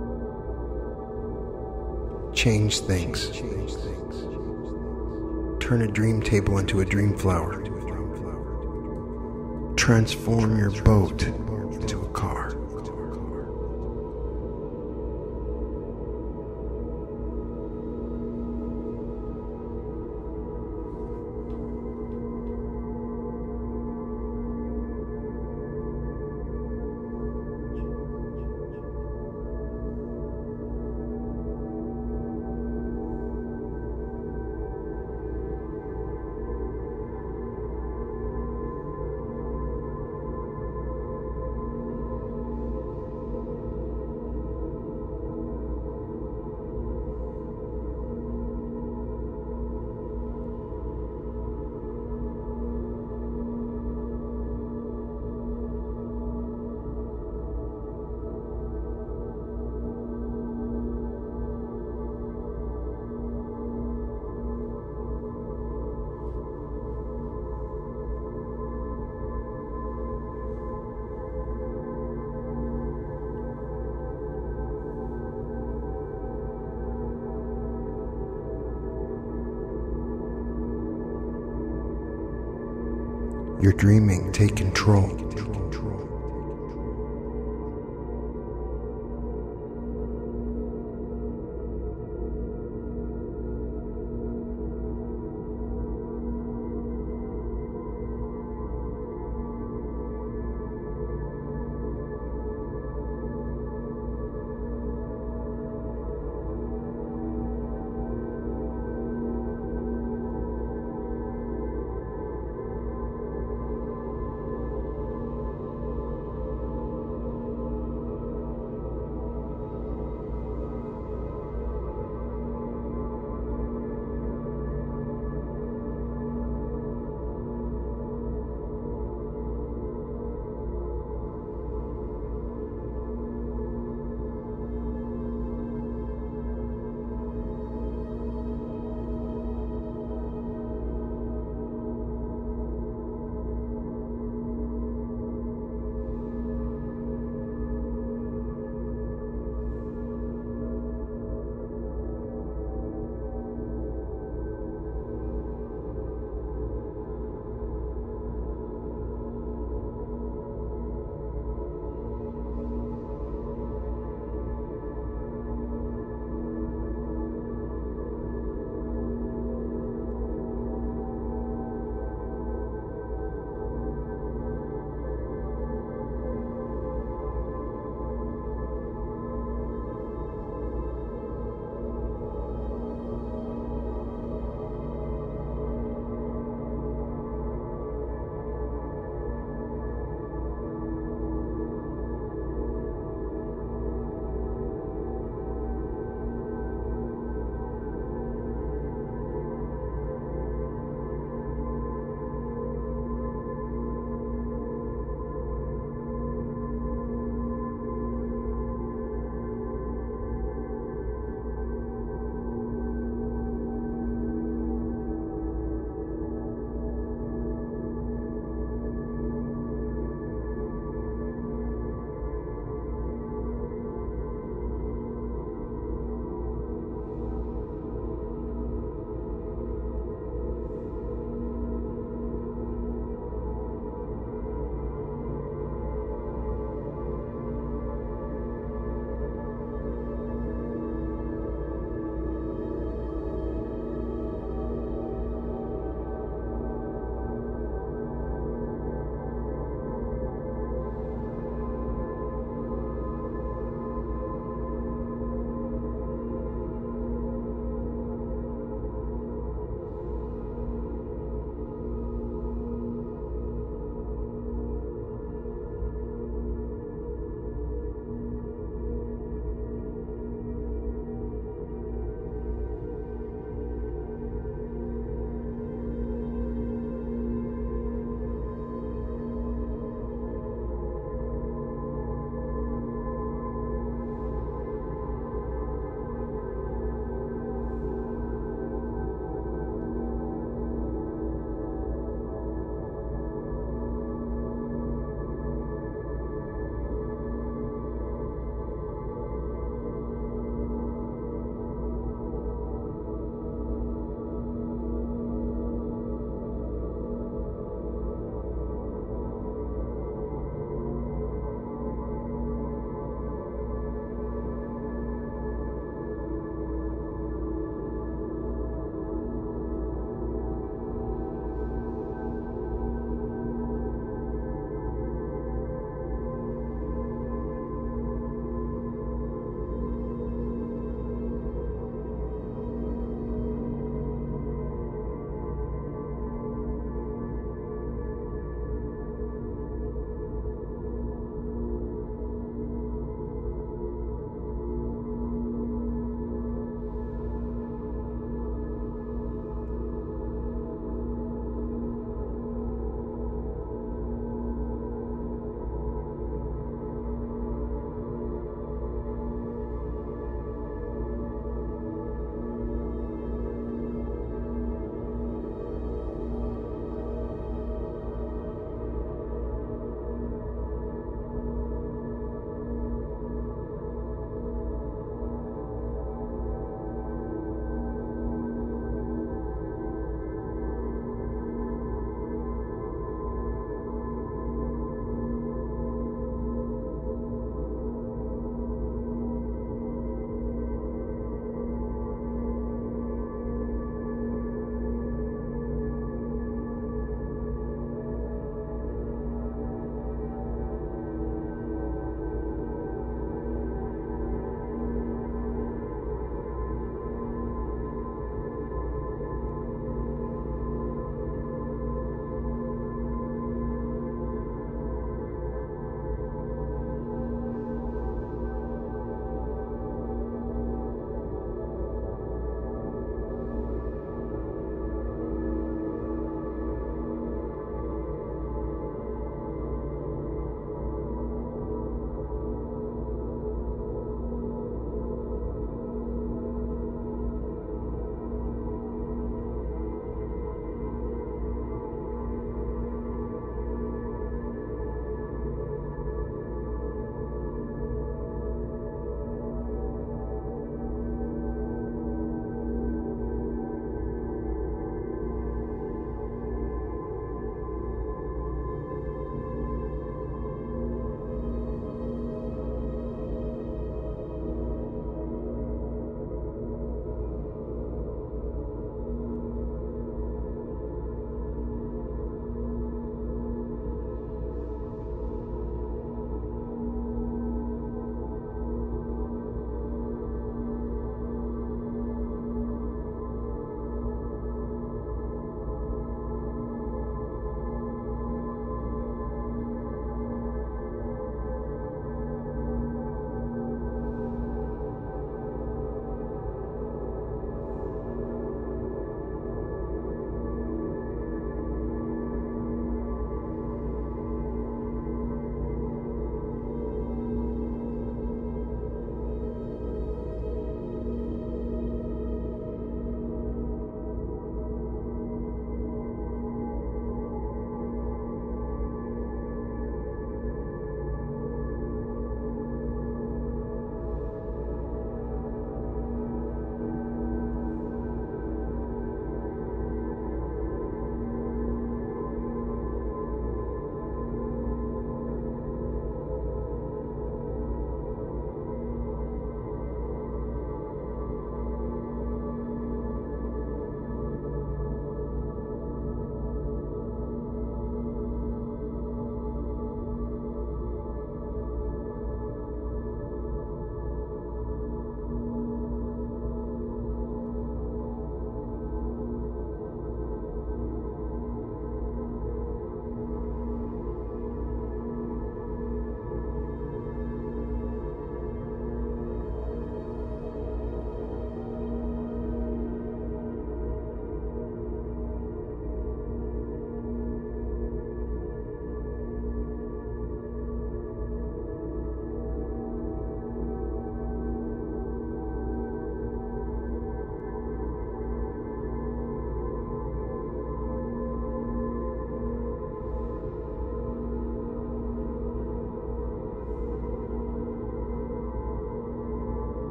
Change things. Turn a dream table into a dream flower. Transform your boat into a car. You're dreaming. Take control.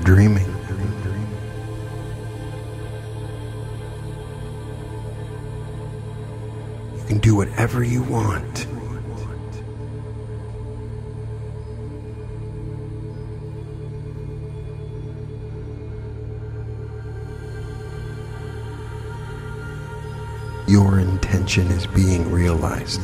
dreaming. You can do whatever you want. Your intention is being realized.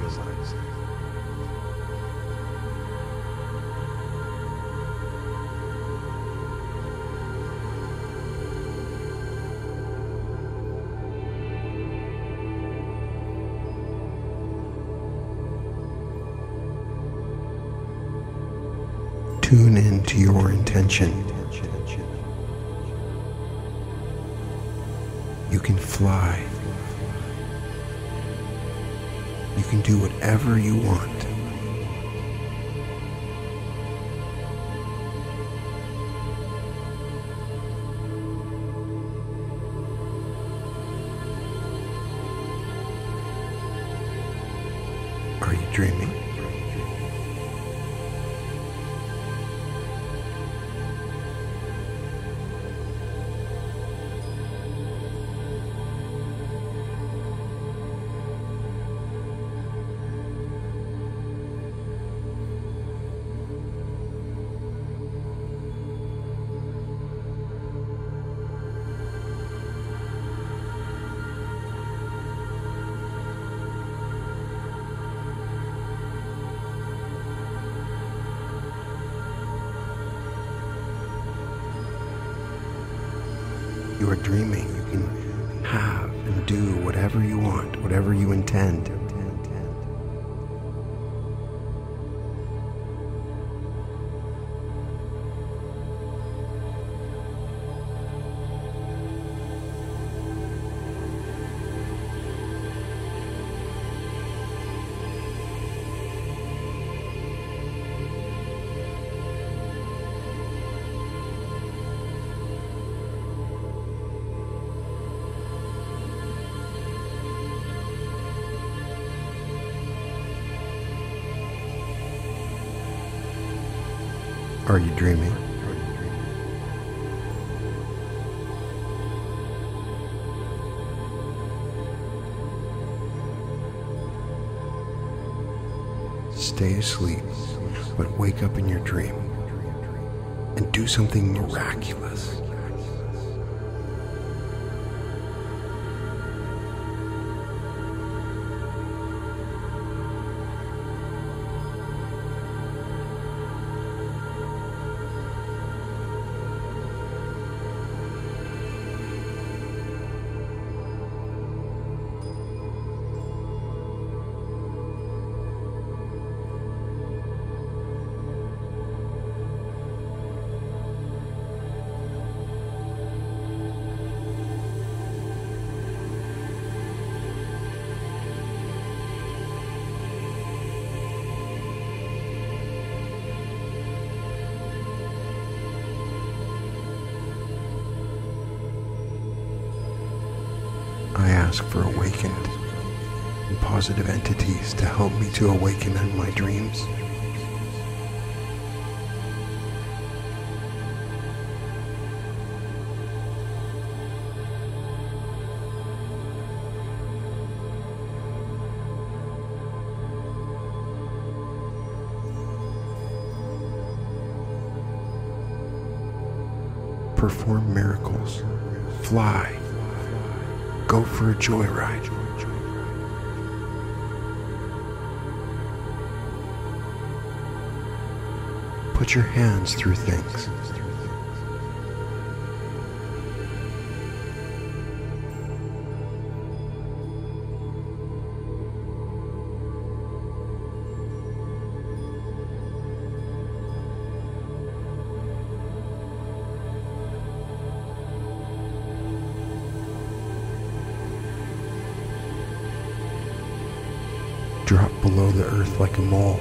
Tune into your intention. You can fly. You can do whatever you want. Are you dreaming? You are dreaming. You can have and do whatever you want, whatever you intend. Are you dreaming? Stay asleep, but wake up in your dream and do something miraculous. I ask for awakened and positive entities to help me to awaken in my dreams. Perform miracles. Fly. Go for a joyride. Put your hands through things. Drop below the earth like a mole.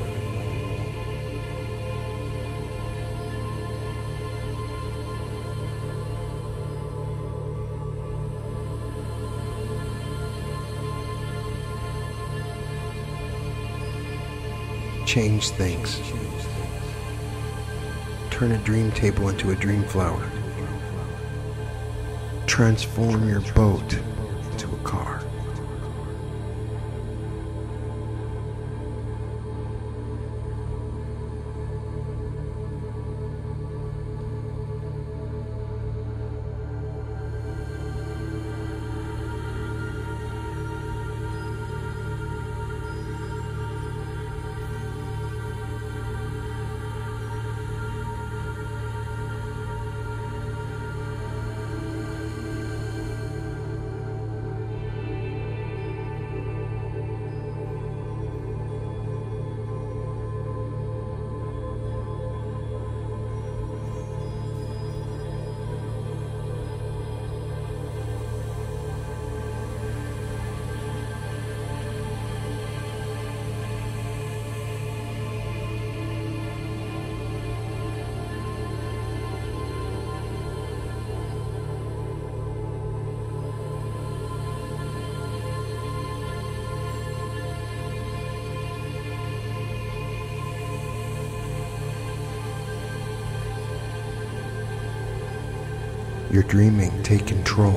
Change things. turn a dream table into a dream flower. Transform your boat into a car. You're dreaming. Take control.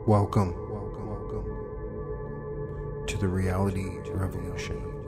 Welcome to the reality revolution.